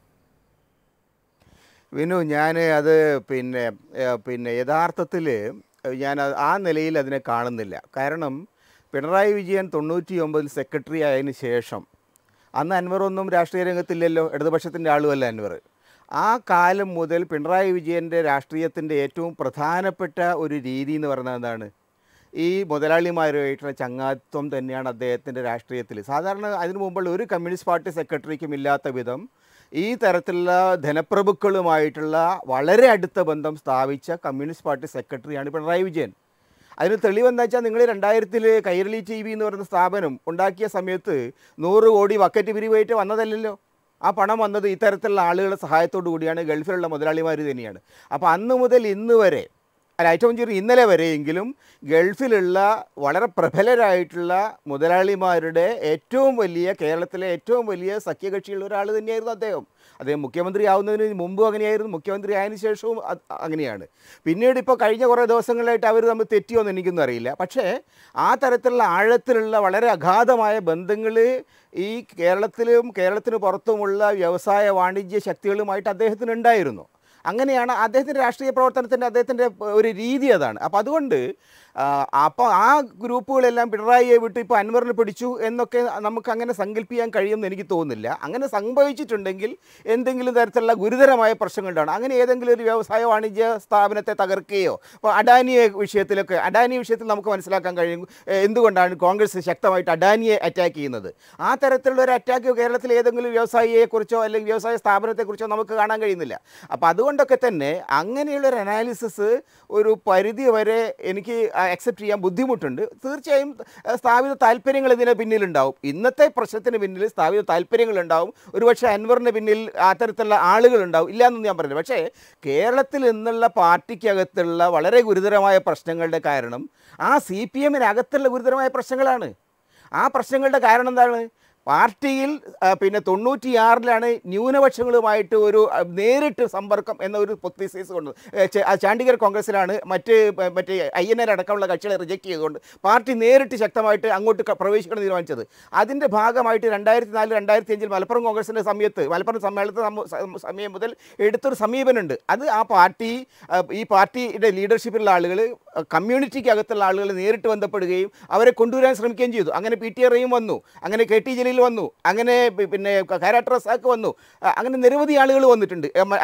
വിനു, ഞാൻ അത് പിന്നെ യഥാർത്ഥത്തിൽ ഞാൻ ആ നിലയിൽ അതിനെ കാണുന്നില്ല. കാരണം പിണറായി വിജയൻ 99 സെക്രട്ടറി ആയതിനു ശേഷം, അന്ന് അൻവറൊന്നും രാഷ്ട്രീയ രംഗത്തില്ലല്ലോ, ഇടതുപക്ഷത്തിൻ്റെ ആളുമല്ല അൻവർ. ആ കാലം മുതൽ പിണറായി വിജയൻ്റെ രാഷ്ട്രീയത്തിൻ്റെ ഏറ്റവും പ്രധാനപ്പെട്ട ഒരു രീതി എന്ന് പറയുന്നത് എന്താണ്? ഈ മുതലാളിമാരുമായിട്ടുള്ള ചങ്ങാത്തം തന്നെയാണ് അദ്ദേഹത്തിൻ്റെ രാഷ്ട്രീയത്തിൽ. സാധാരണ അതിനു മുമ്പുള്ള ഒരു കമ്മ്യൂണിസ്റ്റ് പാർട്ടി സെക്രട്ടറിക്കും ഇല്ലാത്ത വിധം ഈ തരത്തിലുള്ള ധനപ്രഭുക്കളുമായിട്ടുള്ള വളരെ അടുത്ത ബന്ധം സ്ഥാപിച്ച കമ്മ്യൂണിസ്റ്റ് പാർട്ടി സെക്രട്ടറിയാണ് പിണറായി വിജയൻ. അതിന് തെളിവെന്താ വെച്ചാൽ, നിങ്ങൾ 2000 കൈരളി TV എന്ന് പറയുന്ന സ്ഥാപനം ഉണ്ടാക്കിയ സമയത്ത് 100 കോടി ബക്കറ്റ് പിരിവായിട്ട് വന്നതല്ലല്ലോ. ആ പണം വന്നത് ഇത്തരത്തിലുള്ള ആളുകളുടെ സഹായത്തോടു കൂടിയാണ്, ഗൾഫിലുള്ള മുതലാളിമാർ തന്നെയാണ്. അപ്പോൾ അന്ന് മുതൽ ഇന്ന് വരെ, അല്ല ഏറ്റവും ചെറിയ ഇന്നലെ വരെയെങ്കിലും, ഗൾഫിലുള്ള വളരെ പ്രബലരായിട്ടുള്ള മുതലാളിമാരുടെ കേരളത്തിലെ ഏറ്റവും വലിയ സഖ്യകക്ഷിയുള്ള ഒരാൾ തന്നെയായിരുന്നു അദ്ദേഹം. മുഖ്യമന്ത്രി ആവുന്നതിന് മുമ്പും അങ്ങനെയായിരുന്നു, മുഖ്യമന്ത്രി ആയതിനു ശേഷവും അങ്ങനെയാണ്. പിന്നീട് ഇപ്പോൾ കഴിഞ്ഞ കുറേ ദിവസങ്ങളായിട്ട് അവർ തമ്മിൽ തെറ്റിയോന്ന് എനിക്കൊന്നും അറിയില്ല. പക്ഷേ ആ തരത്തിലുള്ള ആഴത്തിലുള്ള വളരെ അഗാധമായ ബന്ധങ്ങൾ ഈ കേരളത്തിന് പുറത്തുമുള്ള വ്യവസായ വാണിജ്യ ശക്തികളുമായിട്ട് അദ്ദേഹത്തിനുണ്ടായിരുന്നു. അങ്ങനെയാണ് അദ്ദേഹത്തിൻ്റെ രാഷ്ട്രീയ പ്രവർത്തനത്തിൻ്റെ അദ്ദേഹത്തിൻ്റെ ഒരു രീതി അതാണ്. അപ്പോൾ അതുകൊണ്ട് അപ്പോൾ ആ ഗ്രൂപ്പുകളെല്ലാം പിണറായിയെ വിട്ട് ഇപ്പോൾ അൻവറിനെ പിടിച്ചു എന്നൊക്കെ നമുക്ക് അങ്ങനെ സങ്കല്പിക്കാൻ കഴിയുമെന്ന് എനിക്ക് തോന്നുന്നില്ല. അങ്ങനെ സംഭവിച്ചിട്ടുണ്ടെങ്കിൽ എന്തെങ്കിലും തരത്തിലുള്ള ഗുരുതരമായ പ്രശ്നങ്ങളുണ്ടാണ്. അങ്ങനെ ഏതെങ്കിലും ഒരു വ്യവസായ വാണിജ്യ സ്ഥാപനത്തെ തകർക്കുകയോ, ഇപ്പോൾ അഡാനി വിഷയത്തിൽ നമുക്ക് മനസ്സിലാക്കാൻ കഴിയും എന്തുകൊണ്ടാണ് കോൺഗ്രസ് ശക്തമായിട്ട് അഡാനിയെ അറ്റാക്ക് ചെയ്യുന്നത്. ആ തരത്തിലുള്ള ഒരു അറ്റാക്ക് കേരളത്തിൽ ഏതെങ്കിലും വ്യവസായിയെക്കുറിച്ചോ അല്ലെങ്കിൽ വ്യവസായ സ്ഥാപനത്തെക്കുറിച്ചോ നമുക്ക് കാണാൻ കഴിയുന്നില്ല. അപ്പോൾ അതുകൊണ്ടൊക്കെ തന്നെ അങ്ങനെയുള്ളൊരു അനാലിസിസ് ഒരു പരിധി വരെ എനിക്ക് അക്സെപ്റ്റ് ചെയ്യാൻ ബുദ്ധിമുട്ടുണ്ട്. തീർച്ചയായും സ്ഥാപിത താല്പര്യങ്ങൾ ഇതിന് പിന്നിലുണ്ടാവും. ഇന്നത്തെ പ്രശ്നത്തിന് പിന്നിൽ സ്ഥാപിത താല്പര്യങ്ങളുണ്ടാവും. ഒരുപക്ഷെ അൻവറിന് പിന്നിൽ അത്തരത്തിലുള്ള ആളുകളുണ്ടാവും, ഇല്ല എന്നൊന്നും ഞാൻ പറഞ്ഞില്ല. പക്ഷേ കേരളത്തിൽ നിന്നുള്ള പാർട്ടിക്കകത്തുള്ള വളരെ ഗുരുതരമായ പ്രശ്നങ്ങളുടെ കാരണം ആ CPM-നകത്തുള്ള ഗുരുതരമായ പ്രശ്നങ്ങളാണ്. ആ പ്രശ്നങ്ങളുടെ കാരണം എന്താണ്? പാർട്ടിയിൽ പിന്നെ 96-ലാണ് ന്യൂനപക്ഷങ്ങളുമായിട്ട് ഒരു നേരിട്ട് സമ്പർക്കം എന്ന ഒരു പൊത്തിസീസ് കൊണ്ട് ചാണ്ഡിഗർ കോൺഗ്രസ്സിലാണ് മറ്റേ INA അടക്കമുള്ള കക്ഷികളെ റിജക്റ്റ് ചെയ്തുകൊണ്ട് പാർട്ടി നേരിട്ട് ശക്തമായിട്ട് അങ്ങോട്ട് പ്രവേശിക്കണം തീരുമാനിച്ചത്. അതിൻ്റെ ഭാഗമായിട്ട് 2004-2005 മലപ്പുറം കോൺഗ്രസിൻ്റെ മലപ്പുറം സമ്മേളനത്തിന് സമയം മുതൽ എടുത്തൊരു സമീപനമുണ്ട്. അത് ഈ പാർട്ടിയുടെ ലീഡർഷിപ്പിലുള്ള ആളുകൾ കമ്മ്യൂണിറ്റിക്ക് അകത്തുള്ള ആളുകൾ നേരിട്ട് ബന്ധപ്പെടുകയും അവരെ കൊണ്ടുവരാൻ ശ്രമിക്കുകയും ചെയ്തു. അങ്ങനെ PT റഹീം വന്നു, അങ്ങനെ KT ജലീൽ വന്നു, അങ്ങനെ പിന്നെ ഖൈറാട്ട് റസാഖ് വന്നു, അങ്ങനെ നിരവധി ആളുകൾ വന്നിട്ടുണ്ട്.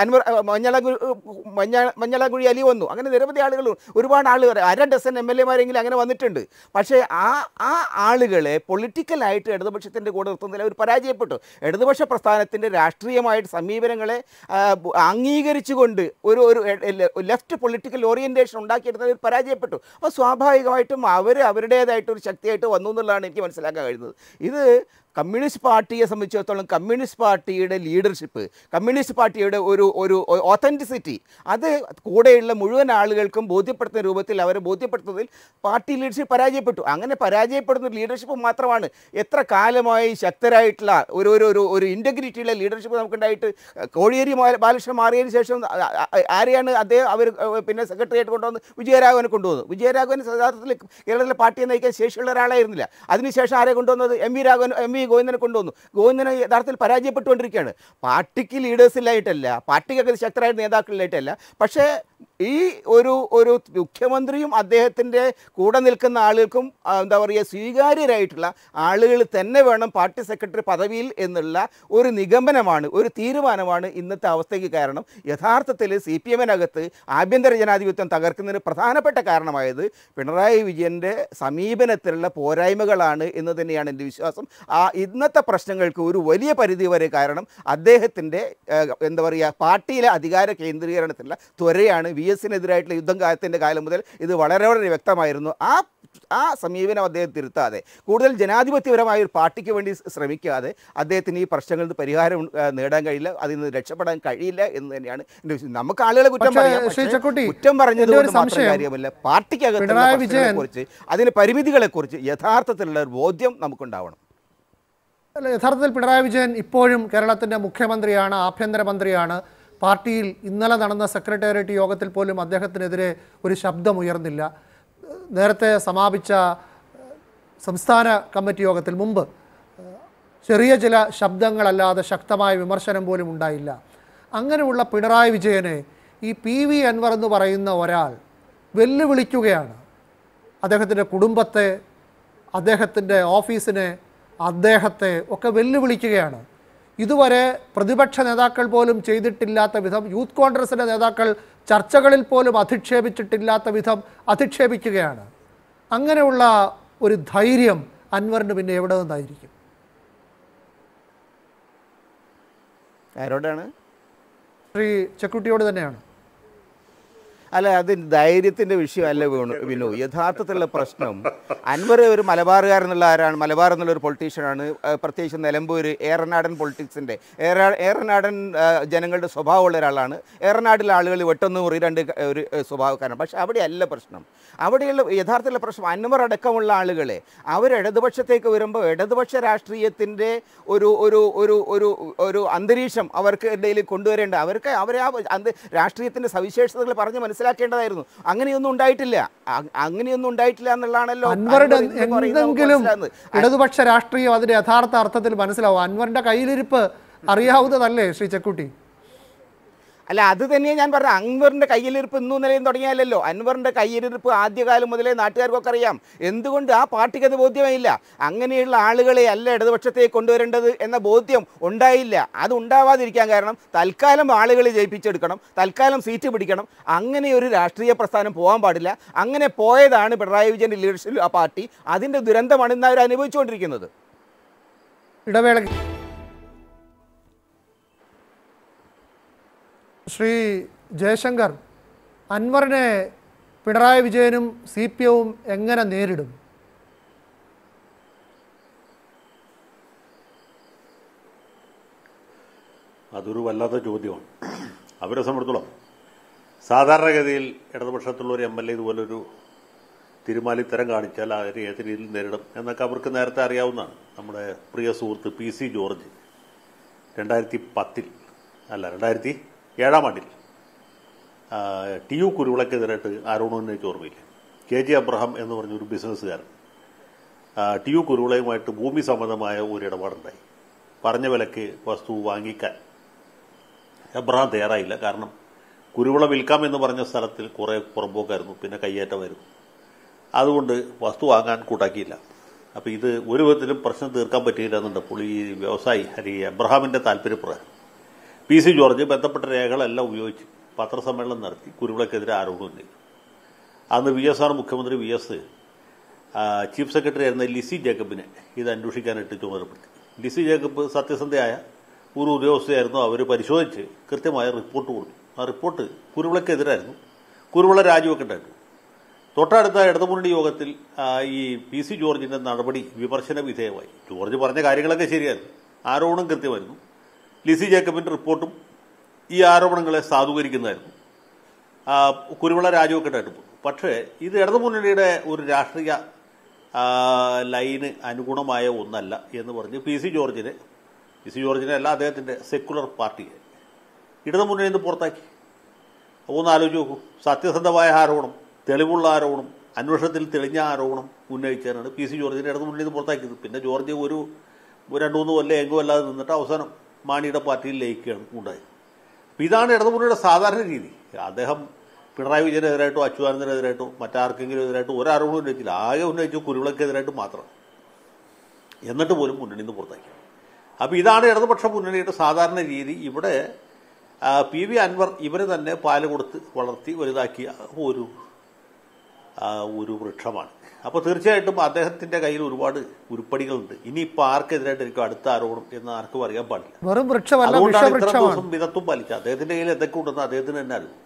മഞ്ഞളാകുഴി അലി വന്നു, അങ്ങനെ നിരവധി ആളുകൾ, ഒരുപാട് ആളുകൾ, 1/2 ഡസൻ MLA-മാരെങ്കിലും അങ്ങനെ വന്നിട്ടുണ്ട്. പക്ഷേ ആ ആളുകളെ പൊളിറ്റിക്കലായിട്ട് ഇടതുപക്ഷത്തിൻ്റെ കൂടെ നിർത്തുന്നതിൽ അവർ പരാജയപ്പെട്ടു. ഇടതുപക്ഷ പ്രസ്ഥാനത്തിൻ്റെ രാഷ്ട്രീയമായിട്ട് സമീപനങ്ങളെ അംഗീകരിച്ചുകൊണ്ട് ഒരു ലെഫ്റ്റ് പൊളിറ്റിക്കൽ ഓറിയൻറ്റേഷൻ ഉണ്ടാക്കിയെടുത്തതിൽ പരാജയപ്പെട്ടു. അപ്പോൾ സ്വാഭാവികമായിട്ടും അവരുടേതായിട്ടൊരു ശക്തിയായിട്ട് വന്നു എന്നുള്ളതാണ് എനിക്ക് മനസ്സിലാക്കാൻ കഴിയുന്നത്. ഇത് കമ്മ്യൂണിസ്റ്റ് പാർട്ടിയെ സംബന്ധിച്ചിടത്തോളം കമ്മ്യൂണിസ്റ്റ് പാർട്ടിയുടെ ലീഡർഷിപ്പ്, കമ്മ്യൂണിസ്റ്റ് പാർട്ടിയുടെ ഒരു ഓതൻറ്റിസിറ്റി, അത് കൂടെയുള്ള മുഴുവൻ ആളുകൾക്കും ബോധ്യപ്പെടുത്തുന്ന രൂപത്തിൽ അവരെ ബോധ്യപ്പെടുത്തുന്നതിൽ പാർട്ടി ലീഡർഷിപ്പ് പരാജയപ്പെട്ടു. അങ്ങനെ പരാജയപ്പെടുന്ന ലീഡർഷിപ്പ് മാത്രമാണ് എത്ര കാലമായി ശക്തരായിട്ടുള്ള ഒരു ഇൻറ്റഗ്രിറ്റിയുള്ള ലീഡർഷിപ്പ് നമുക്കുണ്ടായിട്ട്. കോടിയേരി ബാലകൃഷ്ണൻ മാറിയതിന് ശേഷം ആരെയാണ് അവർ പിന്നെ സെക്രട്ടറി ആയിട്ട് കൊണ്ടുവന്ന് വിജയരാഘവനെ കൊണ്ടുവന്നു. വിജയരാഘവൻ യഥാർത്ഥത്തിൽ കേരളത്തിലെ പാർട്ടിയെ നയിക്കാൻ ശേഷിയുള്ള ഒരാളായിരുന്നില്ല. അതിനുശേഷം ആരെ കൊണ്ടുവന്നത്? എം വി ഗോവിന്ദനെ കൊണ്ടുവന്നു. ഗോവിന്ദനെ യഥാർത്ഥത്തിൽ പരാജയപ്പെട്ടുകൊണ്ടിരിക്കുകയാണ്. പാർട്ടിക്ക് ലീഡേഴ്സിലായിട്ടല്ല, പാർട്ടിക്കൊക്കെ ശക്തരായ നേതാക്കളിലായിട്ടല്ല. പക്ഷേ ഈ ഒരു മുഖ്യമന്ത്രിയും അദ്ദേഹത്തിൻ്റെ കൂടെ നിൽക്കുന്ന ആളുകൾക്കും എന്താ പറയുക, സ്വീകാര്യരായിട്ടുള്ള ആളുകൾ തന്നെ വേണം പാർട്ടി സെക്രട്ടറി പദവിയിൽ എന്നുള്ള ഒരു നിഗമനമാണ്, ഒരു തീരുമാനമാണ് ഇന്നത്തെ അവസ്ഥയ്ക്ക് കാരണം. യഥാർത്ഥത്തിൽ CPM-നകത്ത് ആഭ്യന്തര ജനാധിപത്യം തകർക്കുന്നതിന് പ്രധാനപ്പെട്ട കാരണമായത് പിണറായി വിജയൻ്റെ സമീപനത്തിലുള്ള പോരായ്മകളാണ് എന്ന് തന്നെയാണ് എൻ്റെ വിശ്വാസം. ഇന്നത്തെ പ്രശ്നങ്ങൾക്ക് ഒരു വലിയ പരിധി വരെ കാരണം അദ്ദേഹത്തിൻ്റെ എന്താ പറയുക, പാർട്ടിയിലെ അധികാര കേന്ദ്രീകരണത്തിലുള്ള ത്വരയാണ്. VS-നെതിരായിട്ടുള്ള യുദ്ധം കാലത്തിൻ്റെ കാലം മുതൽ ഇത് വളരെ വ്യക്തമായിരുന്നു. ആ സമീപനം അദ്ദേഹം തിരുത്താതെ കൂടുതൽ ജനാധിപത്യപരമായ ഒരു പാർട്ടിക്ക് വേണ്ടി ശ്രമിക്കാതെ അദ്ദേഹത്തിന് ഈ പ്രശ്നങ്ങളിൽ പരിഹാരം നേടാൻ കഴിയില്ല, അതിൽ നിന്ന് രക്ഷപ്പെടാൻ കഴിയില്ല എന്ന് തന്നെയാണ് എൻ്റെ വിശ്വാസം. നമുക്ക് ആളുകളെ കുറ്റം പറഞ്ഞതുകൊണ്ട് മാത്രം കാര്യമല്ല, പാർട്ടിക്കകത്തുള്ള കുറിച്ച് അതിന് പരിമിതികളെക്കുറിച്ച് യഥാർത്ഥത്തിലുള്ള ഒരു ബോധ്യം നമുക്കുണ്ടാവണം. യഥാർത്ഥത്തിൽ പിണറായി വിജയൻ ഇപ്പോഴും കേരളത്തിൻ്റെ മുഖ്യമന്ത്രിയാണ്, ആഭ്യന്തരമന്ത്രിയാണ്. പാർട്ടിയിൽ ഇന്നലെ നടന്ന സെക്രട്ടേറിയറ്റ് യോഗത്തിൽ പോലും അദ്ദേഹത്തിനെതിരെ ഒരു ശബ്ദമുയർന്നില്ല. നേരത്തെ സമാപിച്ച സംസ്ഥാന കമ്മിറ്റി യോഗത്തിൽ മുമ്പ് ചെറിയ ചില ശബ്ദങ്ങളല്ലാതെ ശക്തമായ വിമർശനം പോലും ഉണ്ടായില്ല. അങ്ങനെയുള്ള പിണറായി വിജയനെ ഈ PV അൻവർ എന്ന് പറയുന്ന ഒരാൾ വെല്ലുവിളിക്കുകയാണ്. അദ്ദേഹത്തിൻ്റെ കുടുംബത്തെ, അദ്ദേഹത്തിൻ്റെ ഓഫീസിനെ, അദ്ദേഹത്തെ ഒക്കെ വെല്ലുവിളിക്കുകയാണ്. ഇതുവരെ പ്രതിപക്ഷ നേതാക്കൾ പോലും ചെയ്തിട്ടില്ലാത്ത വിധം, യൂത്ത് കോൺഗ്രസിൻ്റെ നേതാക്കൾ ചർച്ചകളിൽ പോലും അധിക്ഷേപിച്ചിട്ടില്ലാത്ത വിധം അധിക്ഷേപിക്കുകയാണ്. അങ്ങനെയുള്ള ഒരു ധൈര്യം അൻവറിന് പിന്നെ എവിടെ നിന്നായിരിക്കും? ആരോടാണ്? ശ്രീ ചെക്കുട്ടിയോട് തന്നെയാണ്. അല്ല, അത് ധൈര്യത്തിൻ്റെ വിഷയമല്ല വിനു. യഥാർത്ഥത്തിലുള്ള പ്രശ്നം അൻവർ ഒരു മലബാറുകാരെന്നുള്ള ആരാണ്? മലബാർ എന്നുള്ളൊരു പൊളിറ്റീഷ്യനാണ്. പ്രത്യേകിച്ച് നിലമ്പൂർ ഏറനാടൻ പൊളിറ്റിക്സിൻ്റെ ഏറനാടൻ ജനങ്ങളുടെ സ്വഭാവമുള്ള ഒരാളാണ്. ഏറനാടിലെ ആളുകൾ വെട്ടൊന്ന് മുറി രണ്ട് ഒരു സ്വഭാവക്കാരാണ്. പക്ഷേ അവിടെയല്ല പ്രശ്നം. അവിടെയുള്ള യഥാർത്ഥത്തിലുള്ള പ്രശ്നം അൻവർ അടക്കമുള്ള ആളുകളെ അവർ ഇടതുപക്ഷത്തേക്ക് വരുമ്പോൾ ഇടതുപക്ഷ രാഷ്ട്രീയത്തിൻ്റെ ഒരു ഒരു ഒരു ഒരു ഒരു അന്തരീക്ഷം അവർക്ക് ഇടയിൽ കൊണ്ടുവരേണ്ട, അവരെ ആ രാഷ്ട്രീയത്തിൻ്റെ സവിശേഷതകൾ പറഞ്ഞ് മനസ്സിലാക്കേണ്ടതായിരുന്നു. അങ്ങനെയൊന്നും ഉണ്ടായിട്ടില്ല എന്നുള്ളതാണല്ലോ അൻവറുടെ. എന്തെങ്കിലും ഇടതുപക്ഷ രാഷ്ട്രീയം അതിന്റെ യഥാർത്ഥ അർത്ഥത്തിൽ മനസ്സിലാവും. അൻവറിന്റെ കയ്യിലിരിപ്പ് അറിയാവുന്നതല്ലേ ശ്രീ ചെക്കുട്ടി? അല്ല, അത് തന്നെയാണ് ഞാൻ പറഞ്ഞത്. അൻവറിൻ്റെ കയ്യിലിരിപ്പ് ഇന്നും നിലയും തുടങ്ങിയാലല്ലോ. അൻവറിൻ്റെ കയ്യിലിരിപ്പ് ആദ്യകാലം മുതലേ നാട്ടുകാർക്കൊക്കെ അറിയാം. എന്തുകൊണ്ട് ആ പാർട്ടിക്ക് അത് ബോധ്യമായില്ല? അങ്ങനെയുള്ള ആളുകളെ അല്ല ഇടതുപക്ഷത്തേക്ക് കൊണ്ടുവരേണ്ടത് എന്ന ബോധ്യം ഉണ്ടായില്ല. അത് ഉണ്ടാവാതിരിക്കാൻ കാരണം തൽക്കാലം ആളുകളെ ജയിപ്പിച്ചെടുക്കണം, തൽക്കാലം സീറ്റ് പിടിക്കണം. അങ്ങനെ ഒരു രാഷ്ട്രീയ പ്രസ്ഥാനം പോകാൻ പാടില്ല. അങ്ങനെ പോയതാണ് പിണറായി വിജയൻ്റെ ലീഡർഷിപ്പിൽ ആ പാർട്ടി. അതിൻ്റെ ദുരന്തമാണ് ഇന്ന് അവർ അനുഭവിച്ചുകൊണ്ടിരിക്കുന്നത്. ഇടവേള. ശ്രീ ജയശങ്കർ, അൻവറിനെ പിണറായി വിജയനും CPM എങ്ങനെ നേരിടും? അതൊരു വല്ലാത്ത ചോദ്യമാണ്. അവരെ സംബന്ധിച്ചിടത്തോളം സാധാരണഗതിയിൽ ഇടതുപക്ഷത്തുള്ള ഒരു MLA ഇതുപോലൊരു തിരുമാലിത്തരം കാണിച്ചാൽ അതിനെ ഏത് രീതിയിൽ നേരിടും എന്നൊക്കെ അവർക്ക് നേരത്തെ അറിയാവുന്നതാണ്. നമ്മുടെ പ്രിയ സുഹൃത്ത് PC ജോർജ് 2007 TU കുരുവിളക്കെതിരായിട്ട് ആരോപണം ഉന്നയിച്ച ഓർമ്മയില്ല. KG അബ്രഹാം എന്ന് പറഞ്ഞൊരു ബിസിനസ്സുകാരൻ TU കുരുവിളയുമായിട്ട് ഭൂമി സംബന്ധമായ ഒരു ഇടപാടുണ്ടായി. പറഞ്ഞ വിലയ്ക്ക് വസ്തു വാങ്ങിക്കാൻ അബ്രഹാം തയ്യാറായില്ല. കാരണം കുരുവിള വിൽക്കാമെന്ന് പറഞ്ഞ സ്ഥലത്തിൽ കുറേ പുറമ്പോക്കായിരുന്നു, പിന്നെ കയ്യേറ്റമായിരുന്നു. അതുകൊണ്ട് വസ്തു വാങ്ങാൻ കൂട്ടാക്കിയില്ല. അപ്പോൾ ഇത് ഒരു വിധത്തിലും പ്രശ്നം തീർക്കാൻ പറ്റിയില്ല എന്നുണ്ടപ്പോൾ ഈ വ്യവസായി അബ്രഹാമിൻ്റെ താല്പര്യപ്രകാരം PC ജോർജ് ബന്ധപ്പെട്ട രേഖകളെല്ലാം ഉപയോഗിച്ച് പത്രസമ്മേളനം നടത്തി കുരുവിളക്കെതിരെ ആരോപണം ഉന്നയിച്ചു. അന്ന് VS മുഖ്യമന്ത്രി VS ചീഫ് സെക്രട്ടറി ആയിരുന്ന ലിസി ജേക്കബിനെ ഇത് അന്വേഷിക്കാനായിട്ട് ചുമതലപ്പെടുത്തി. ലിസി ജേക്കബ് സത്യസന്ധയായ ഒരു ഉദ്യോഗസ്ഥയായിരുന്നു. അവർ പരിശോധിച്ച് കൃത്യമായ റിപ്പോർട്ട് കൊടുത്തു. ആ റിപ്പോർട്ട് കുരുവിളക്കെതിരായിരുന്നു. കുരുവിള രാജിവെക്കേണ്ടായിരുന്നു. തൊട്ടടുത്ത ഇടതുമുന്നണി യോഗത്തിൽ ഈ PC ജോർജിൻ്റെ നടപടി വിമർശന വിധേയമായി. ജോർജ് പറഞ്ഞ കാര്യങ്ങളൊക്കെ ശരിയായിരുന്നു, ആരോപണം കൃത്യമായിരുന്നു. ലിസി ജേക്കബിൻ്റെ റിപ്പോർട്ടും ഈ ആരോപണങ്ങളെ സാധൂകരിക്കുന്നതായിരുന്നു. കുരുവിള രാജിവെക്കേണ്ടതായിട്ട് പോകും. പക്ഷേ ഇത് ഇടതുമുന്നണിയുടെ ഒരു രാഷ്ട്രീയ ലൈന് അനുഗുണമായ ഒന്നല്ല എന്ന് പറഞ്ഞ് PC ജോർജിനെ അല്ല, അദ്ദേഹത്തിൻ്റെ സെക്കുലർ പാർട്ടിയെ ഇടതുമുന്നണിയിൽ നിന്ന് പുറത്താക്കി. ഒന്ന് ആലോചിച്ച് നോക്കൂ. സത്യസന്ധമായ ആരോപണം, തെളിവുള്ള ആരോപണം, അന്വേഷണത്തിൽ തെളിഞ്ഞ ആരോപണം ഉന്നയിച്ചാണ് PC ജോർജിനെ ഇടതുമുന്നണിയിൽ നിന്ന് പുറത്താക്കിയത്. പിന്നെ ജോർജ് ഒരു 2-3 കൊല്ലം എങ്കും അല്ലാതെ നിന്നിട്ട് അവസാനം മാണിയുടെ പാർട്ടിയിൽ ലയിക്കുകയാണ് ഉണ്ടായത്. അപ്പം ഇതാണ് ഇടതുമുന്നണിയുടെ സാധാരണ രീതി. അദ്ദേഹം പിണറായി വിജയനെതിരായിട്ടോ അച്യുതാനന്ദനെതിരായിട്ടോ മറ്റാർക്കെങ്കിലും എതിരായിട്ടോ ഒരാരോപണം ഉന്നയിച്ചില്ല. ആകെ ഉന്നയിച്ചു കുരുവിളക്കെതിരായിട്ട് മാത്രം. എന്നിട്ട് പോലും മുന്നണിയിൽ നിന്ന് പുറത്താക്കി. അപ്പോൾ ഇതാണ് ഇടതുപക്ഷ മുന്നണിയുടെ സാധാരണ രീതി. ഇവിടെ PV അൻവർ ഇവരെ തന്നെ പാല് കൊടുത്ത് വളർത്തി വലുതാക്കിയ ഒരു വൃക്ഷമാണ്. അപ്പോൾ തീർച്ചയായിട്ടും അദ്ദേഹത്തിൻ്റെ കയ്യിൽ ഒരുപാട് ഉരുപ്പടികളുണ്ട്. ഇനിയിപ്പോൾ ആർക്കെതിരായിട്ടായിരിക്കും അടുത്ത ആരോപണം എന്ന് ആർക്കും അറിയാൻ പാടില്ല. അതുകൊണ്ടാണ് ഇത്ര ദിവസം മിതത്വം പാലിച്ച അദ്ദേഹത്തിൻ്റെ കയ്യിൽ എന്തൊക്കെ ഉണ്ടെന്ന് അദ്ദേഹത്തിന് തന്നെ അറിയും.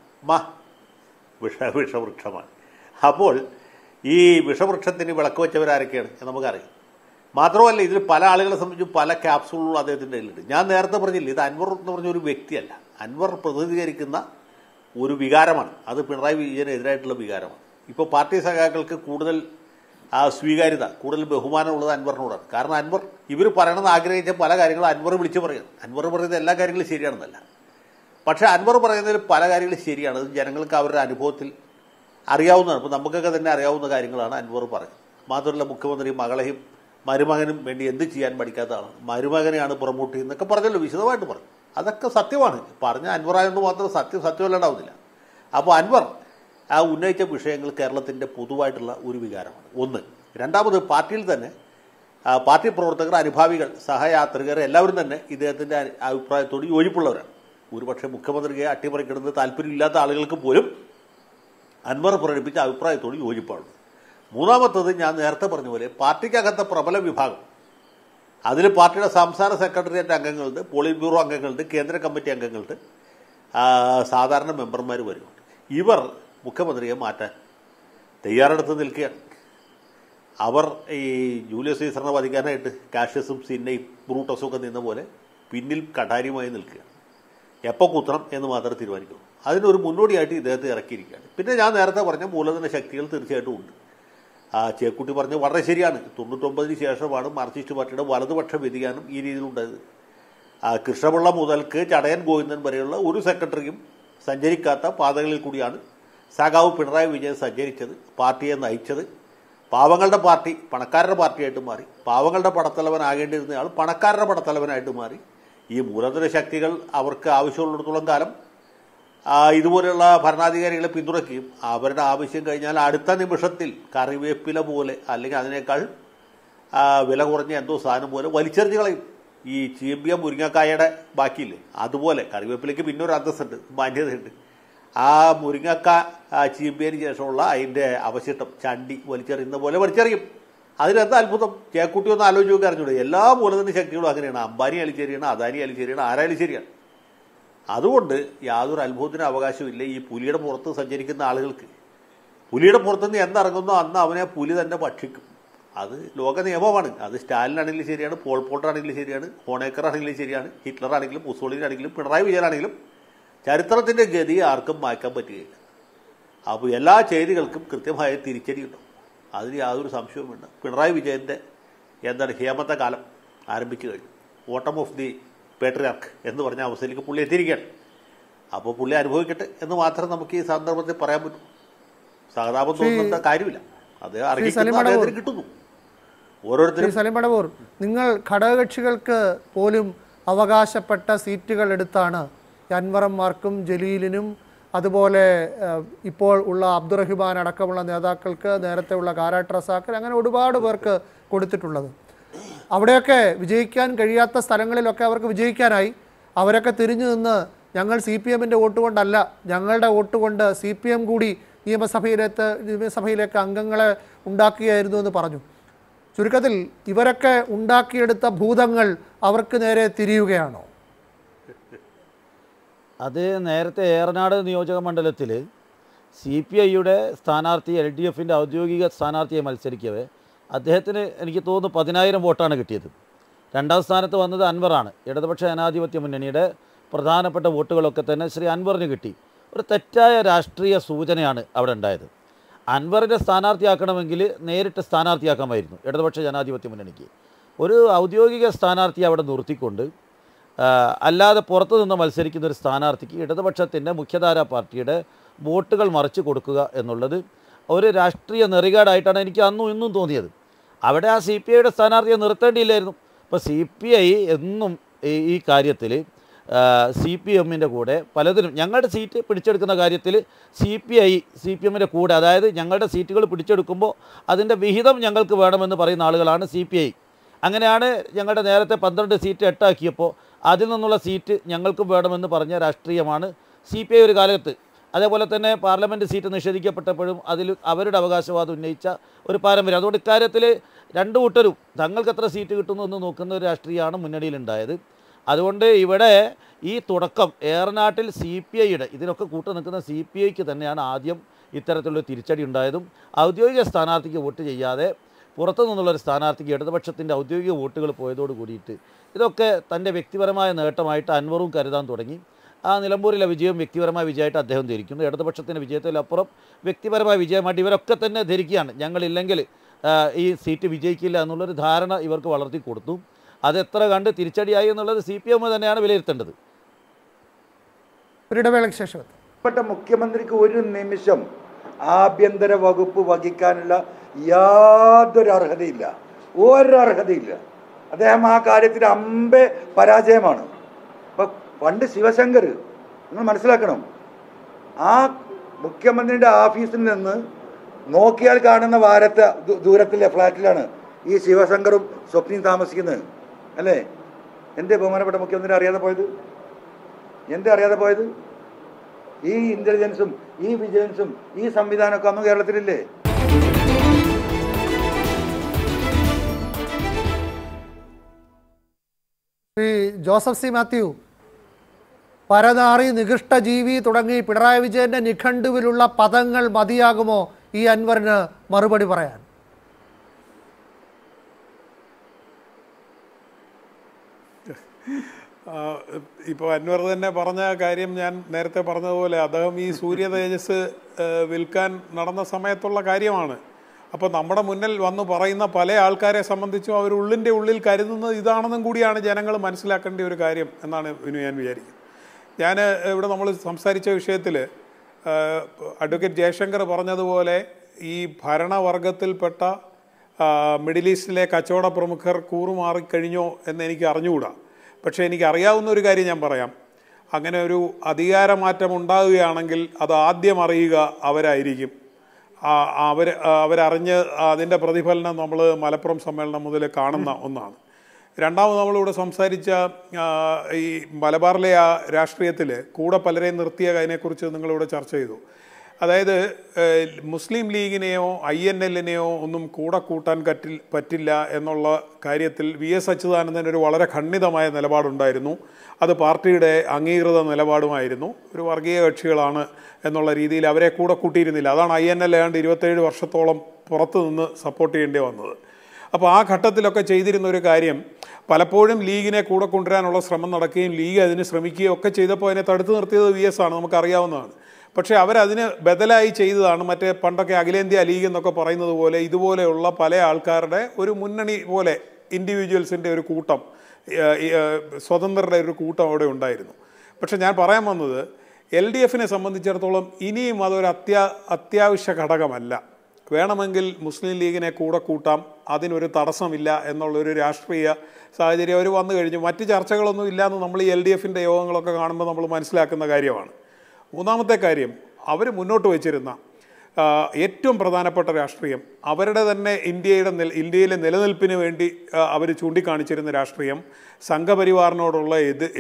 വിഷവൃക്ഷമാണ്. അപ്പോൾ ഈ വിഷവൃക്ഷത്തിന് വിളക്ക് വെച്ചവരാരൊക്കെയാണ് എന്ന് നമുക്കറിയാം. മാത്രമല്ല ഇതിൽ പല ആളുകളെ സംബന്ധിച്ച് പല ക്യാപ്സൂളുകളും അദ്ദേഹത്തിൻ്റെ കയ്യിലുണ്ട്. ഞാൻ നേരത്തെ പറഞ്ഞില്ല, ഇത് അൻവർ എന്ന് പറഞ്ഞ ഒരു വ്യക്തിയല്ല. അൻവർ പ്രതിനിധീകരിക്കുന്ന ഒരു വികാരമാണ്. അത് പിണറായി വിജയനെതിരായിട്ടുള്ള വികാരമാണ്. ഇപ്പോൾ പാർട്ടി സഖാക്കൾക്ക് കൂടുതൽ സ്വീകാര്യത, കൂടുതൽ ബഹുമാനമുള്ളത് അൻവറിനോടാണ്. കാരണം അൻവർ ഇവർ പറയണമെന്ന് ആഗ്രഹിച്ച പല കാര്യങ്ങളും അൻവർ വിളിച്ച് പറയുന്നത്. അൻവർ പറയുന്ന എല്ലാ കാര്യങ്ങളും ശരിയാണെന്നല്ല, പക്ഷേ അൻവർ പറയുന്നതിൽ പല കാര്യങ്ങളും ശരിയാണ്. അത് ജനങ്ങൾക്ക് അവരുടെ അനുഭവത്തിൽ അറിയാവുന്നതാണ്. ഇപ്പോൾ നമുക്കൊക്കെ തന്നെ അറിയാവുന്ന കാര്യങ്ങളാണ് അൻവർ പറയുന്നത്. മാത്രമല്ല മുഖ്യമന്ത്രി മകളെയും മരുമകനും വേണ്ടി എന്ത് ചെയ്യാൻ പഠിക്കാത്ത ആളാണ്, മരുമകനെയാണ് പ്രൊമോട്ട് ചെയ്യുന്നതൊക്കെ പറഞ്ഞല്ലോ, വിശദമായിട്ട് പറഞ്ഞു. അതൊക്കെ സത്യമാണ്. പറഞ്ഞ അൻവറായതുകൊണ്ട് മാത്രം സത്യമല്ലാണ്ടാവുന്നില്ല. അപ്പോൾ അൻവർ ഉന്നയിച്ച വിഷയങ്ങൾ കേരളത്തിൻ്റെ പൊതുവായിട്ടുള്ള ഒരു വികാരമാണ്. ഒന്ന്. രണ്ടാമത് പാർട്ടിയിൽ തന്നെ പാർട്ടി പ്രവർത്തകർ, അനുഭാവികൾ, സഹയാത്രികർ എല്ലാവരും തന്നെ ഇദ്ദേഹത്തിൻ്റെ അഭിപ്രായത്തോട് യോജിപ്പുള്ളവരാണ്. ഒരുപക്ഷെ മുഖ്യമന്ത്രിയെ അട്ടിമറിക്കിടുന്നത് താല്പര്യമില്ലാത്ത ആളുകൾക്ക് പോലും അൻവർ പ്രകടിപ്പിച്ച അഭിപ്രായത്തോട് യോജിപ്പാണ്. മൂന്നാമത്തത് ഞാൻ നേരത്തെ പറഞ്ഞ പോലെ പാർട്ടിക്കകത്തെ പ്രബല വിഭാഗം, അതിൽ പാർട്ടിയുടെ സംസ്ഥാന സെക്രട്ടേറിയറ്റ് അംഗങ്ങളുണ്ട്, പോളിറ്റ് ബ്യൂറോ അംഗങ്ങളുണ്ട്, കേന്ദ്ര കമ്മിറ്റി അംഗങ്ങളുണ്ട്, സാധാരണ മെമ്പർമാർ വരുന്നുണ്ട്. ഇവർ മുഖ്യമന്ത്രിയെ മാറ്റാൻ തയ്യാറെടുത്ത് നിൽക്കുകയാണ്. അവർ ഈ ജൂലിയസ് സീസറിനെ വധിക്കാനായിട്ട് കാഷ്യസും സിന്നയും ബ്രൂട്ടസും ഒക്കെ നിന്ന പോലെ പിന്നിൽ കഠാരിയുമായി നിൽക്കുകയാണ്. എപ്പോൾ കുത്തണം എന്ന് മാത്രമേ തീരുമാനിക്കുള്ളൂ. അതിനൊരു മുന്നോടിയായിട്ട് ഇദ്ദേഹത്തെ ഇറക്കിയിരിക്കുകയാണ്. പിന്നെ ഞാൻ നേരത്തെ പറഞ്ഞ മൂലധന ശക്തികൾ തീർച്ചയായിട്ടും ഉണ്ട്. ചേക്കുട്ടി പറഞ്ഞ് വളരെ ശരിയാണ്. 99-ന് ശേഷമാണ് മാർക്സിസ്റ്റ് പാർട്ടിയുടെ വലതുപക്ഷ വ്യതിയാനം ഈ രീതിയിലുണ്ടായത്. കൃഷ്ണപിള്ള മുതൽക്ക് ചടയൻ ഗോവിന്ദൻ വരെയുള്ള ഒരു സെക്രട്ടറിയും സഞ്ചരിക്കാത്ത പാതകളിൽ കൂടിയാണ് സഖാവ് പിണറായി വിജയൻ സഞ്ചരിച്ചത്, പാർട്ടിയെ നയിച്ചത്. പാവങ്ങളുടെ പാർട്ടി പണക്കാരുടെ പാർട്ടിയായിട്ട് മാറി. പാവങ്ങളുടെ ഇതുപോലെയുള്ള ഭരണാധികാരികളെ പിന്തുണയ്ക്കുകയും അവരുടെ ആവശ്യം കഴിഞ്ഞാൽ അടുത്ത നിമിഷത്തിൽ കറിവേപ്പില പോലെ അല്ലെങ്കിൽ അതിനേക്കാൾ വില കുറഞ്ഞ എന്തോ സാധനം പോലെ വലിച്ചെറിഞ്ഞ് കളയും. ഈ ചീമ്പിയ മുരിങ്ങക്കായയുടെ ബാക്കിയില്ലേ, അതുപോലെ കറിവേപ്പിലയ്ക്ക് പിന്നെ ഒരു അന്തസ്സുണ്ട്, മാന്യതയുണ്ട്. ആ മുരിങ്ങക്ക ചീമ്പിയതിന് ശേഷമുള്ള അതിൻ്റെ അവശിഷ്ടം ചണ്ടി വലിച്ചെറിയുന്ന പോലെ വലിച്ചെറിയും. അതിനെന്താ അത്ഭുതം? ചേക്കുട്ടി ഒന്ന് ആലോചിച്ച് നോക്കി അറിഞ്ഞൂടെ? എല്ലാ മൂലധന ശക്തികളും അങ്ങനെയാണ്. അംബാനി അലിച്ചേരിയാണ്, അദാനി അലിച്ചേരിയാണ്, ആരായാലും ശരിയാണ്. അതുകൊണ്ട് യാതൊരു അത്ഭുതത്തിന് അവകാശമില്ല ഈ പുലിയുടെ പുറത്ത് സഞ്ചരിക്കുന്ന ആളുകൾക്ക്. പുലിയുടെ പുറത്തുനിന്ന് എന്തിറങ്ങുന്നോ അന്ന് അവനെ പുലി തന്നെ ഭക്ഷിക്കും. അത് ലോക നിയമമാണ്. അത് സ്റ്റാലിനാണെങ്കിലും ശരിയാണ്, പോൾ പോട്ടറാണെങ്കിലും ശരിയാണ്, ഹോണേക്കർ ആണെങ്കിലും ശരിയാണ്, ഹിറ്റ്ലർ ആണെങ്കിലും മുസോളിനി ആണെങ്കിലും പിണറായി വിജയനാണെങ്കിലും ചരിത്രത്തിൻ്റെ ഗതി ആർക്കും മാറ്റാൻ പറ്റുകയില്ല. അപ്പോൾ എല്ലാ ചെയ്തികൾക്കും കൃത്യമായ തിരിച്ചടിയുണ്ടാവും. അതിന് യാതൊരു സംശയവും വേണ്ട. പിണറായി വിജയൻ്റെ ഹേമന്ത കാലം ആരംഭിച്ചു കഴിഞ്ഞു. ഓട്ടം ഓഫ് ദി പേട്രിയാർക്ക് എന്ന് പറഞ്ഞ അവസ്ഥയിലേക്ക് പുള്ളി എത്തിയിരിക്കുകയാണ്. അപ്പോൾ പുള്ളി അനുഭവിക്കട്ടെ എന്ന് മാത്രം നമുക്ക് ഈ സന്ദർഭത്തിൽ പറയാൻ പറ്റും. സഹതാപം തോന്നുന്ന കാര്യമില്ല. അത് അർഹിക്കുന്ന കിട്ടുന്നു ഓരോരുത്തരും. സലിം മടവൂർ, നിങ്ങൾ ഘടകകക്ഷികൾക്ക് പോലും അവകാശപ്പെട്ട സീറ്റുകൾ എടുത്താണ് അൻവറന്മാർക്കും ജലീലിനും അതുപോലെ ഇപ്പോൾ ഉള്ള അബ്ദുറഹിമാൻ അടക്കമുള്ള നേതാക്കൾക്ക്, നേരത്തെ ഉള്ള കാരാട്ട് റസാഖ്, അങ്ങനെ ഒരുപാട് പേർക്ക് കൊടുത്തിട്ടുള്ളത്. അവിടെയൊക്കെ വിജയിക്കാൻ കഴിയാത്ത സ്ഥലങ്ങളിലൊക്കെ അവർക്ക് വിജയിക്കാനായി. അവരൊക്കെ തിരിഞ്ഞു നിന്ന് ഞങ്ങൾ CPM-ൻ്റെ വോട്ട് കൊണ്ടല്ല, ഞങ്ങളുടെ വോട്ട് കൊണ്ട് CPM കൂടി നിയമസഭയിലേക്ക് അംഗങ്ങളെ ഉണ്ടാക്കുകയായിരുന്നു എന്ന് പറഞ്ഞു. ചുരുക്കത്തിൽ ഇവരൊക്കെ ഉണ്ടാക്കിയെടുത്ത ഭൂതങ്ങൾ അവർക്ക് നേരെ തിരിയുകയാണോ? അത് നേരത്തെ ഏറനാട് നിയോജക മണ്ഡലത്തിൽ CPI-യുടെ സ്ഥാനാർത്ഥി LDF-ൻ്റെ ഔദ്യോഗിക സ്ഥാനാർത്ഥിയെ മത്സരിക്കവേ അദ്ദേഹത്തിന് എനിക്ക് തോന്നുന്നു 10,000 വോട്ടാണ് കിട്ടിയത്. രണ്ടാം സ്ഥാനത്ത് വന്നത് അൻവറാണ്. ഇടതുപക്ഷ ജനാധിപത്യ മുന്നണിയുടെ പ്രധാനപ്പെട്ട വോട്ടുകളൊക്കെ തന്നെ ശ്രീ അൻവറിന് കിട്ടി. ഒരു തെറ്റായ രാഷ്ട്രീയ സൂചനയാണ് അവിടെ ഉണ്ടായത്. അൻവറിനെ സ്ഥാനാർത്ഥിയാക്കണമെങ്കിൽ നേരിട്ട് സ്ഥാനാർത്ഥിയാക്കാമായിരുന്നു ഇടതുപക്ഷ ജനാധിപത്യ മുന്നണിക്ക്. ഒരു ഔദ്യോഗിക സ്ഥാനാർത്ഥിയെ അവിടെ നിർത്തിക്കൊണ്ട് അല്ലാതെ പുറത്തു നിന്ന് മത്സരിക്കുന്ന ഒരു സ്ഥാനാർത്ഥിക്ക് ഇടതുപക്ഷത്തിൻ്റെ മുഖ്യധാരാ പാർട്ടിയുടെ വോട്ടുകൾ മറിച്ച് കൊടുക്കുക എന്നുള്ളത് ഒരു രാഷ്ട്രീയ നെറികേടായിട്ടാണ് എനിക്ക് അന്നും ഇന്നും തോന്നിയത്. അവിടെ ആ CPI-യുടെ സ്ഥാനാർത്ഥിയെ നിർത്തേണ്ടിയില്ലായിരുന്നു. ഇപ്പോൾ CPI എന്നും ഈ കാര്യത്തിൽ CPM-ൻ്റെ കൂടെ പലതിനും ഞങ്ങളുടെ സീറ്റ് പിടിച്ചെടുക്കുന്ന കാര്യത്തിൽ CPM-ൻ്റെ കൂടെ, അതായത് ഞങ്ങളുടെ സീറ്റുകൾ പിടിച്ചെടുക്കുമ്പോൾ അതിൻ്റെ വിഹിതം ഞങ്ങൾക്ക് വേണമെന്ന് പറയുന്ന ആളുകളാണ് CPI. അങ്ങനെയാണ് ഞങ്ങളുടെ നേരത്തെ 12 സീറ്റ് 8 ആക്കിയപ്പോൾ അതിൽ നിന്നുള്ള സീറ്റ് ഞങ്ങൾക്കും വേണമെന്ന് പറഞ്ഞ രാഷ്ട്രീയമാണ് CPI ഒരു കാലത്ത്. അതേപോലെ തന്നെ പാർലമെൻറ്റ് സീറ്റ് നിഷേധിക്കപ്പെട്ടപ്പോഴും അതിൽ അവരുടെ അവകാശവാദം ഉന്നയിച്ച ഒരു പാരമ്പര്യം. അതുകൊണ്ട് ഇക്കാര്യത്തിൽ രണ്ടു കൂട്ടരും തങ്ങൾക്ക് എത്ര സീറ്റ് കിട്ടുന്നു എന്ന് നോക്കുന്ന ഒരു രാഷ്ട്രീയമാണ് മുന്നണിയിലുണ്ടായത്. അതുകൊണ്ട് ഇവിടെ ഈ തുടക്കം ഏറനാട്ടിൽ CPI-യുടെ ഇതിനൊക്കെ കൂട്ടു നിൽക്കുന്ന CPI-ക്ക് തന്നെയാണ് ആദ്യം ഇത്തരത്തിലുള്ള തിരിച്ചടി ഉണ്ടായതും. ഔദ്യോഗിക സ്ഥാനാർത്ഥിക്ക് വോട്ട് ചെയ്യാതെ പുറത്തു നിന്നുള്ളൊരു സ്ഥാനാർത്ഥിക്ക് ഇടതുപക്ഷത്തിൻ്റെ ഔദ്യോഗിക വോട്ടുകൾ പോയതോട് കൂടിയിട്ട് ഇതൊക്കെ തൻ്റെ വ്യക്തിപരമായ നേട്ടമായിട്ട് അൻവറും കരുതാൻ തുടങ്ങി. ആ നിലമ്പൂരിലെ വിജയം വ്യക്തിപരമായ വിജയമായിട്ട് അദ്ദേഹം ധരിക്കുന്നു. ഇടതുപക്ഷത്തിൻ്റെ വിജയത്തിലപ്പുറം വ്യക്തിപരമായ വിജയമായിട്ട് ഇവരൊക്കെ തന്നെ ധരിക്കുകയാണ്. ഞങ്ങളില്ലെങ്കിൽ ഈ സീറ്റ് വിജയിക്കില്ല എന്നുള്ളൊരു ധാരണ ഇവർക്ക് വളർത്തി കൊടുത്തു. അതെത്ര കണ്ട് തിരിച്ചടിയായി എന്നുള്ളത് CPM തന്നെയാണ് വിലയിരുത്തേണ്ടത്. ഒരിടവേളയ്ക്ക് ശേഷം മുഖ്യമന്ത്രിക്ക് ഒരു നിമിഷം ആഭ്യന്തര വകുപ്പ് വഹിക്കാനുള്ള യാതൊരു അർഹതയില്ല, ഒരർഹതയില്ല. അദ്ദേഹം ആ കാര്യത്തിൽ അമ്പേ പരാജയമാണ്. ഇപ്പം പണ്ട് ശിവശങ്കർ, നിങ്ങൾ മനസ്സിലാക്കണം, ആ മുഖ്യമന്ത്രിയുടെ ഓഫീസിൽ നിന്ന് നോക്കിയാൽ കാണുന്ന ദൂരത്തിലെ ഫ്ലാറ്റിലാണ് ഈ ശിവശങ്കറും സ്വപ്നയും താമസിക്കുന്നത്, അല്ലേ? എൻ്റെ ബഹുമാനപ്പെട്ട മുഖ്യമന്ത്രി അറിയാതെ പോയത്? എന്താ അറിയാതെ പോയത്? ഈ ഇൻ്റലിജൻസും ഈ വിജിലൻസും ഈ സംവിധാനമൊക്കെ അന്ന് കേരളത്തിലില്ലേ? ശ്രീ ജോസഫ് സി മാത്യു, പരനാറി, നികൃഷ്ടജീവി തുടങ്ങി പിണറായി വിജയന്റെ നിഘണ്ടുവിലുള്ള പദങ്ങൾ മതിയാകുമോ ഈ അൻവറിന് മറുപടി പറയാൻ? ഇപ്പോൾ അൻവർ തന്നെ പറഞ്ഞ കാര്യം ഞാൻ നേരത്തെ പറഞ്ഞതുപോലെ അദ്ദേഹം ഈ സൂര്യ തേജസ് വിൽക്കാൻ നടന്ന സമയത്തുള്ള കാര്യമാണ്. അപ്പോൾ നമ്മുടെ മുന്നിൽ വന്ന് പറയുന്ന പല ആൾക്കാരെ സംബന്ധിച്ചും അവർ ഉള്ളിൽ കരുതുന്നത് ഇതാണെന്നും കൂടിയാണ് ജനങ്ങൾ മനസ്സിലാക്കേണ്ട ഒരു കാര്യം എന്നാണ് ഞാൻ വിചാരിക്കുന്നത്. ഞാൻ ഇവിടെ നമ്മൾ സംസാരിച്ച വിഷയത്തിൽ അഡ്വക്കേറ്റ് ജയശങ്കർ പറഞ്ഞതുപോലെ ഈ ഭരണവർഗത്തിൽപ്പെട്ട മിഡിൽ ഈസ്റ്റിലെ കച്ചവട പ്രമുഖർ കൂറുമാറിക്കഴിഞ്ഞോ എന്ന് എനിക്ക് അറിഞ്ഞുകൂടാ. പക്ഷേ എനിക്കറിയാവുന്ന ഒരു കാര്യം ഞാൻ പറയാം. അങ്ങനെ ഒരു അധികാരമാറ്റം ഉണ്ടാകുകയാണെങ്കിൽ അത് ആദ്യം അറിയുക അവരായിരിക്കും. അവരറിഞ്ഞ് അതിൻ്റെ പ്രതിഫലനം നമ്മൾ മലപ്പുറം സമ്മേളനം മുതൽ കാണുന്ന ഒന്നാണ്. രണ്ടാമത് നമ്മളിവിടെ സംസാരിച്ച ഈ മലബാറിലെ ആ രാഷ്ട്രീയത്തിൽ കൂടെ പലരെയും നിർത്തിയ അതിനെക്കുറിച്ച് നിങ്ങളിവിടെ ചർച്ച ചെയ്തു. അതായത് മുസ്ലിം ലീഗിനെയോ INL-നെയോ ഒന്നും കൂടെ കൂട്ടാൻ പറ്റില്ല എന്നുള്ള കാര്യത്തിൽ VS അച്യുതാനന്ദൻ ഒരു വളരെ ഖണ്ഡിതമായ നിലപാടുണ്ടായിരുന്നു. അത് പാർട്ടിയുടെ അംഗീകൃത നിലപാടുമായിരുന്നു. ഒരു വർഗീയ കക്ഷികളാണ് എന്നുള്ള രീതിയിൽ അവരെ കൂടെ കൂട്ടിയിരുന്നില്ല. അതാണ് INL ഏതാണ്ട് 27 വർഷത്തോളം പുറത്തു നിന്ന് സപ്പോർട്ട് ചെയ്യേണ്ടി വന്നത്. അപ്പോൾ ആ ഘട്ടത്തിലൊക്കെ ചെയ്തിരുന്ന ഒരു കാര്യം, പലപ്പോഴും ലീഗിനെ കൂടെ കൊണ്ടുവരാനുള്ള ശ്രമം നടക്കുകയും ലീഗ് അതിന് ശ്രമിക്കുകയും ഒക്കെ ചെയ്തപ്പോൾ അതിനെ തടുത്തു നിർത്തിയത് VS ആണ്, നമുക്കറിയാവുന്നതാണ്. പക്ഷേ അവരതിന് ബദലായി ചെയ്തതാണ് മറ്റേ പണ്ടൊക്കെ അഖിലേന്ത്യാ ലീഗ് എന്നൊക്കെ പറയുന്നത് പോലെ ഇതുപോലെയുള്ള പല ആൾക്കാരുടെ ഒരു മുന്നണി പോലെ ഇൻഡിവിജ്വൽസിൻ്റെ ഒരു കൂട്ടം, സ്വതന്ത്രരുടെ ഒരു കൂട്ടം അവിടെ ഉണ്ടായിരുന്നു. പക്ഷെ ഞാൻ പറയാൻ വന്നത് LDF-നെ സംബന്ധിച്ചിടത്തോളം ഇനിയും അതൊരു അത്യാവശ്യ ഘടകമല്ല. വേണമെങ്കിൽ മുസ്ലിം ലീഗിനെ കൂടെ കൂട്ടാം, അതിനൊരു തടസ്സമില്ല എന്നുള്ളൊരു രാഷ്ട്രീയ സാഹചര്യം അവർ വന്നു കഴിഞ്ഞു. മറ്റ് ചർച്ചകളൊന്നും ഇല്ലയെന്ന് നമ്മൾ ഈ LDF-ൻ്റെ യോഗങ്ങളൊക്കെ കാണുമ്പോൾ നമ്മൾ മനസ്സിലാക്കുന്ന കാര്യമാണ്. മൂന്നാമത്തെ കാര്യം, അവർ മുന്നോട്ട് വച്ചിരുന്ന ഏറ്റവും പ്രധാനപ്പെട്ട രാഷ്ട്രീയം, അവരുടെ തന്നെ ഇന്ത്യയിലെ നിലനിൽപ്പിന് വേണ്ടി അവർ ചൂണ്ടിക്കാണിച്ചിരുന്ന രാഷ്ട്രീയം, സംഘപരിവാറിനോടുള്ള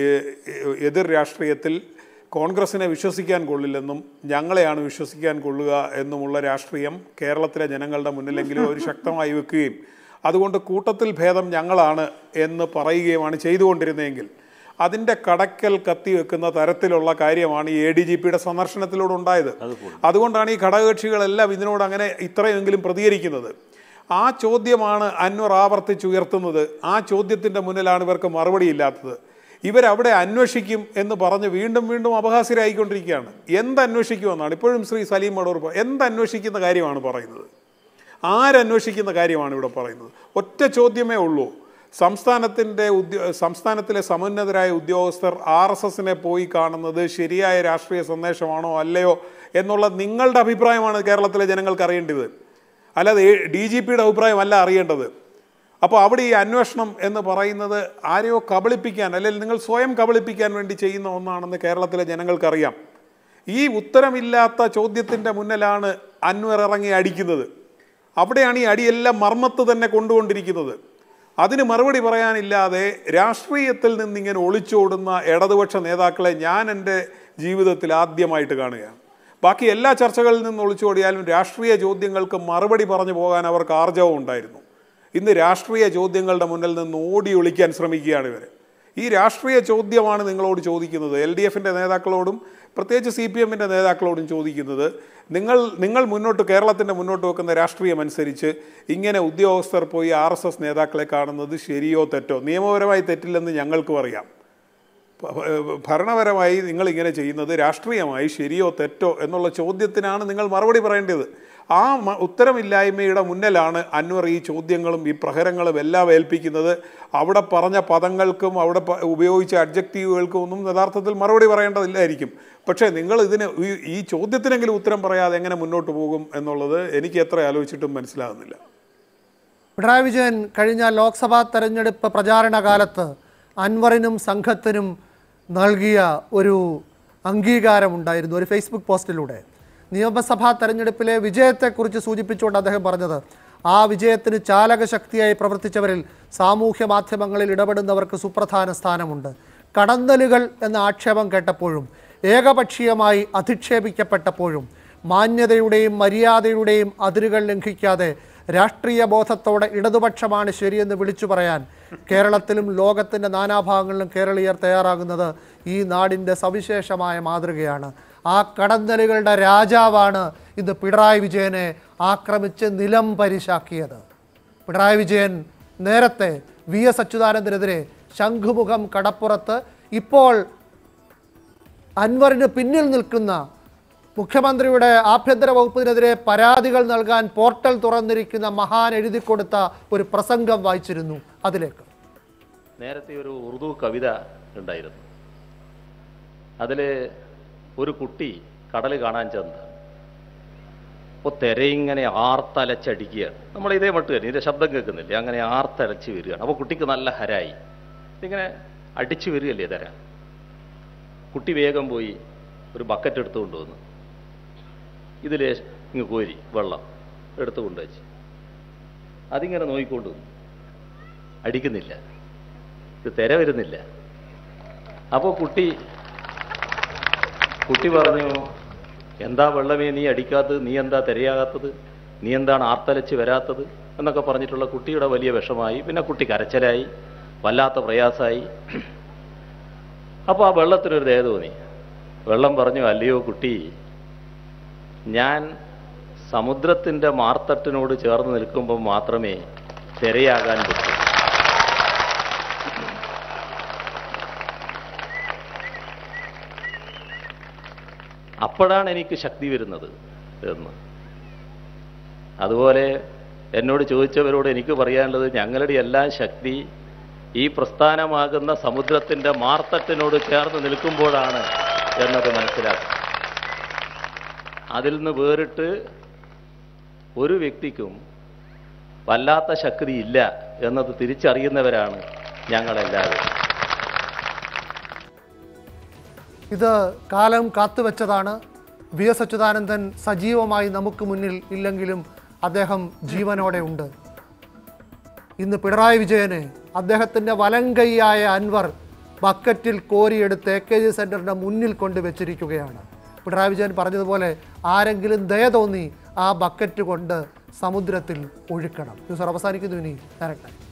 എതിർ രാഷ്ട്രീയത്തിൽ കോൺഗ്രസിനെ വിശ്വസിക്കാൻ കൊള്ളില്ലെന്നും ഞങ്ങളെയാണ് വിശ്വസിക്കാൻ കൊള്ളുക എന്നുമുള്ള രാഷ്ട്രീയം കേരളത്തിലെ ജനങ്ങളുടെ മുന്നിലെങ്കിലും അവർ ശക്തമായി വെക്കുകയും അതുകൊണ്ട് കൂട്ടത്തിൽ ഭേദം ഞങ്ങളാണ് എന്ന് പറയുകയുമാണ് ചെയ്തുകൊണ്ടിരുന്നതെങ്കിൽ അതിൻ്റെ കടക്കൽ കത്തിവെക്കുന്ന തരത്തിലുള്ള കാര്യമാണ് ഈ ADGP-യുടെ സന്ദർശനത്തിലൂടെ ഉണ്ടായത്. അതുകൊണ്ടാണ് ഈ ഘടകകക്ഷികളെല്ലാം ഇതിനോട് അങ്ങനെ ഇത്രയെങ്കിലും പ്രതികരിക്കുന്നത്. ആ ചോദ്യമാണ് അൻവർ ആവർത്തിച്ചുയർത്തുന്നത്. ആ ചോദ്യത്തിൻ്റെ മുന്നിലാണ് ഇവർക്ക് മറുപടിയില്ലാത്തത്. ഇവരവിടെ അന്വേഷിക്കും എന്ന് പറഞ്ഞ് വീണ്ടും വീണ്ടും അപഹാസ്യരായിക്കൊണ്ടിരിക്കുകയാണ്. എന്തന്വേഷിക്കുമെന്നാണ് ഇപ്പോഴും ശ്രീ സലീം മടവൂർ എന്തന്വേഷിക്കുന്ന കാര്യമാണ് പറയുന്നത്? ആരന്വേഷിക്കുന്ന കാര്യമാണ് ഇവിടെ പറയുന്നത്? ഒറ്റ ചോദ്യമേ ഉള്ളൂ. സംസ്ഥാനത്തിലെ സമുന്നതരായ ഉദ്യോഗസ്ഥർ RSS-നെ പോയി കാണുന്നത് ശരിയായ രാഷ്ട്രീയ സന്ദേശമാണോ അല്ലയോ എന്നുള്ള നിങ്ങളുടെ അഭിപ്രായമാണ് കേരളത്തിലെ ജനങ്ങൾക്ക് അറിയേണ്ടത്, അല്ലാതെ DGP-യുടെ അഭിപ്രായമല്ല അറിയേണ്ടത്. അപ്പോൾ അവിടെ ഈ അന്വേഷണം എന്ന് പറയുന്നത് ആരെയോ കബളിപ്പിക്കാൻ അല്ലെങ്കിൽ നിങ്ങൾ സ്വയം കബളിപ്പിക്കാൻ വേണ്ടി ചെയ്യുന്ന ഒന്നാണെന്ന് കേരളത്തിലെ ജനങ്ങൾക്കറിയാം. ഈ ഉത്തരമില്ലാത്ത ചോദ്യത്തിൻ്റെ മുന്നിലാണ് അൻവർ ഇറങ്ങി അടിക്കുന്നത്. അവിടെയാണ് ഈ അടിയെല്ലാം മർമ്മത്ത് തന്നെ കൊണ്ടുകൊണ്ടിരിക്കുന്നത്. അതിന് മറുപടി പറയാനില്ലാതെ രാഷ്ട്രീയത്തിൽ നിന്നിങ്ങനെ ഒളിച്ചോടുന്ന ഇടതുപക്ഷ നേതാക്കളെ ഞാൻ എൻ്റെ ജീവിതത്തിൽ ആദ്യമായിട്ട് കാണുകയാണ്. ബാക്കി എല്ലാ ചർച്ചകളിൽ നിന്ന് ഒളിച്ചോടിയാലും രാഷ്ട്രീയ ചോദ്യങ്ങൾക്ക് മറുപടി പറഞ്ഞു പോകാൻ അവർക്ക് ആർജവം ഉണ്ടായിരുന്നു. ഇന്ന് രാഷ്ട്രീയ ചോദ്യങ്ങളുടെ മുന്നിൽ നിന്ന് ഓടി ഒളിക്കാൻ ശ്രമിക്കുകയാണ് ഇവർ. ഈ രാഷ്ട്രീയ ചോദ്യമാണ് നിങ്ങളോട് ചോദിക്കുന്നത്, LDF-ൻ്റെ നേതാക്കളോടും പ്രത്യേകിച്ച് CPM-ൻ്റെ നേതാക്കളോടും ചോദിക്കുന്നത്. നിങ്ങൾ കേരളത്തിൻ്റെ മുന്നോട്ട് വെക്കുന്ന രാഷ്ട്രീയം അനുസരിച്ച് ഇങ്ങനെ ഉദ്യോഗസ്ഥർ പോയി RSS നേതാക്കളെ കാണുന്നത് ശരിയോ തെറ്റോ? നിയമപരമായി തെറ്റില്ലെന്ന് ഞങ്ങൾക്കും അറിയാം. ഭരണപരമായി നിങ്ങളിങ്ങനെ ചെയ്യുന്നത് രാഷ്ട്രീയമായി ശരിയോ തെറ്റോ എന്നുള്ള ചോദ്യത്തിനാണ് നിങ്ങൾ മറുപടി പറയേണ്ടത്. ആ ഉത്തരമില്ലായ്മയുടെ മുന്നിലാണ് അൻവർ ഈ ചോദ്യങ്ങളും ഈ പ്രഹരങ്ങളും എല്ലാം ഏൽപ്പിക്കുന്നത്. അവിടെ പറഞ്ഞ പദങ്ങൾക്കും അവിടെ ഉപയോഗിച്ച അഡ്ജക്റ്റീവുകൾക്കും ഒന്നും യഥാർത്ഥത്തിൽ മറുപടി പറയേണ്ടതില്ലായിരിക്കും. പക്ഷേ നിങ്ങൾ ഈ ചോദ്യത്തിനെങ്കിലും ഉത്തരം പറയാതെ എങ്ങനെ മുന്നോട്ട് പോകും എന്നുള്ളത് എനിക്ക് എത്ര ആലോചിച്ചിട്ടും മനസ്സിലാകുന്നില്ല. പിണറായി വിജയൻ കഴിഞ്ഞ ലോക്സഭാ തെരഞ്ഞെടുപ്പ് പ്രചാരണ കാലത്ത് അൻവറിനും സംഘത്തിനും നൽകിയ ഒരു അംഗീകാരമുണ്ടായിരുന്നു ഒരു ഫേസ്ബുക്ക് പോസ്റ്റിലൂടെ. നിയമസഭാ തെരഞ്ഞെടുപ്പിലെ വിജയത്തെക്കുറിച്ച് സൂചിപ്പിച്ചുകൊണ്ട് അദ്ദേഹം പറഞ്ഞത്, ആ വിജയത്തിന് ചാലകശക്തിയായി പ്രവർത്തിച്ചവരിൽ സാമൂഹ്യ മാധ്യമങ്ങളിൽ ഇടപെടുന്നവർക്ക് സുപ്രധാന സ്ഥാനമുണ്ട്. കടന്നലുകൾ എന്ന ആക്ഷേപം കേട്ടപ്പോഴും ഏകപക്ഷീയമായി അധിക്ഷേപിക്കപ്പെട്ടപ്പോഴും മാന്യതയുടെയും മര്യാദയുടെയും അതിരുകൾ ലംഘിക്കാതെ രാഷ്ട്രീയ ബോധത്തോടെ ഇടതുപക്ഷമാണ് ശരിയെന്ന് വിളിച്ചു പറയാൻ കേരളത്തിലും ലോകത്തിൻ്റെ നാനാഭാഗങ്ങളിലും കേരളീയർ തയ്യാറാകുന്നത് ഈ നാടിൻ്റെ സവിശേഷമായ മാതൃകയാണ്. ആ കടന്നലുകളുടെ രാജാവാണ് ഇന്ന് പിണറായി വിജയനെ ആക്രമിച്ച് നിലം പരിശാക്കിയത്. പിണറായി വിജയൻ നേരത്തെ VS അച്യുതാനന്ദനെതിരെ ശംഖുമുഖം കടപ്പുറത്ത് ഇപ്പോൾ അൻവറിന് പിന്നിൽ നിൽക്കുന്ന മുഖ്യമന്ത്രിയുടെ ആഭ്യന്തര വകുപ്പിനെതിരെ പരാതികൾ നൽകാൻ പോർട്ടൽ തുറന്നിരിക്കുന്ന മഹാൻ എഴുതി കൊടുത്ത ഒരു പ്രസംഗം വായിച്ചിരുന്നു. അതിലേക്ക് നേരത്തെ ഒരു ഉറുദു കവിത ഉണ്ടായിരുന്നു. അതിൽ ഒരു കുട്ടി കടൽ കാണാൻ ചെന്ന് അപ്പോൾ തിരയിങ്ങനെ ആർത്തലച്ചടിക്കുകയാണ്. നമ്മൾ ഇതേ മട്ട് തന്നെ ഇതിൻ്റെ ശബ്ദം കേൾക്കുന്നില്ലേ, അങ്ങനെ ആർത്തലച്ച് വരികയാണ്. അപ്പോൾ കുട്ടിക്ക് നല്ല ഹരായി, ഇതിങ്ങനെ അടിച്ചു വരികയല്ലേ തിര. കുട്ടി വേഗം പോയി ഒരു ബക്കറ്റ് എടുത്തു കൊണ്ടുവന്നു. ഇതിൽ ഇങ്ങ് കോരി വെള്ളം എടുത്തു കൊണ്ടുവച്ച് അതിങ്ങനെ നോക്കിക്കൊണ്ടുവന്നു. അടിക്കുന്നില്ല, ഇത് തിര വരുന്നില്ല. അപ്പോൾ കുട്ടി പറഞ്ഞു, എന്താ വെള്ളമേ നീ അടിക്കാത്തത്, നീ എന്താ തിരയാകാത്തത്, നീ എന്താണ് ആർത്തലച്ച് വരാത്തത് എന്നൊക്കെ പറഞ്ഞിട്ടുള്ള കുട്ടിയുടെ വലിയ വിഷമായി. പിന്നെ കുട്ടി കരച്ചിലായി, വല്ലാത്ത പ്രയാസമായി. അപ്പോൾ ആ വെള്ളത്തിനൊരു ദയ തോന്നി. വെള്ളം പറഞ്ഞു, അല്ലയോ കുട്ടി, ഞാൻ സമുദ്രത്തിൻ്റെ മാർത്തട്ടിനോട് ചേർന്ന് നിൽക്കുമ്പോൾ മാത്രമേ തിരയാകാൻ പറ്റൂ. അപ്പോഴാണ് എനിക്ക് ശക്തി വരുന്നത് എന്ന്. അതുപോലെ എന്നോട് ചോദിച്ചവരോട് എനിക്ക് പറയാനുള്ളത്, ഞങ്ങളുടെ എല്ലാ ശക്തി ഈ പ്രസ്ഥാനമാകുന്ന സമുദ്രത്തിൻ്റെ മാർത്തട്ടിനോട് ചേർന്ന് നിൽക്കുമ്പോഴാണ് എന്നത് മനസ്സിലാക്കുക. അതിൽ നിന്ന് വേറിട്ട് ഒരു വ്യക്തിക്കും വല്ലാത്ത ശക്തി ഇല്ല എന്നത് തിരിച്ചറിയുന്നവരാണ് ഞങ്ങളെല്ലാവരും. ഇത് കാലം കാത്തുവെച്ചതാണ്. വി എസ് അച്യുതാനന്ദൻ സജീവമായി നമുക്ക് മുന്നിൽ ഇല്ലെങ്കിലും അദ്ദേഹം ജീവനോടെ ഉണ്ട്. ഇന്ന് പിണറായി വിജയനെ അദ്ദേഹത്തിൻ്റെ വലങ്കൈയായ അൻവർ ബക്കറ്റിൽ കോരിയെടുത്ത് AKG സെൻറ്ററിൻ്റെ മുന്നിൽ കൊണ്ടുവച്ചിരിക്കുകയാണ്. പിണറായി വിജയൻ പറഞ്ഞതുപോലെ ആരെങ്കിലും ദയ തോന്നി ആ ബക്കറ്റ് കൊണ്ട് സമുദ്രത്തിൽ ഒഴുക്കണം. ന്യൂസ് അവസാനിക്കുന്നു. ഇനി ഡയറക്റ്റ്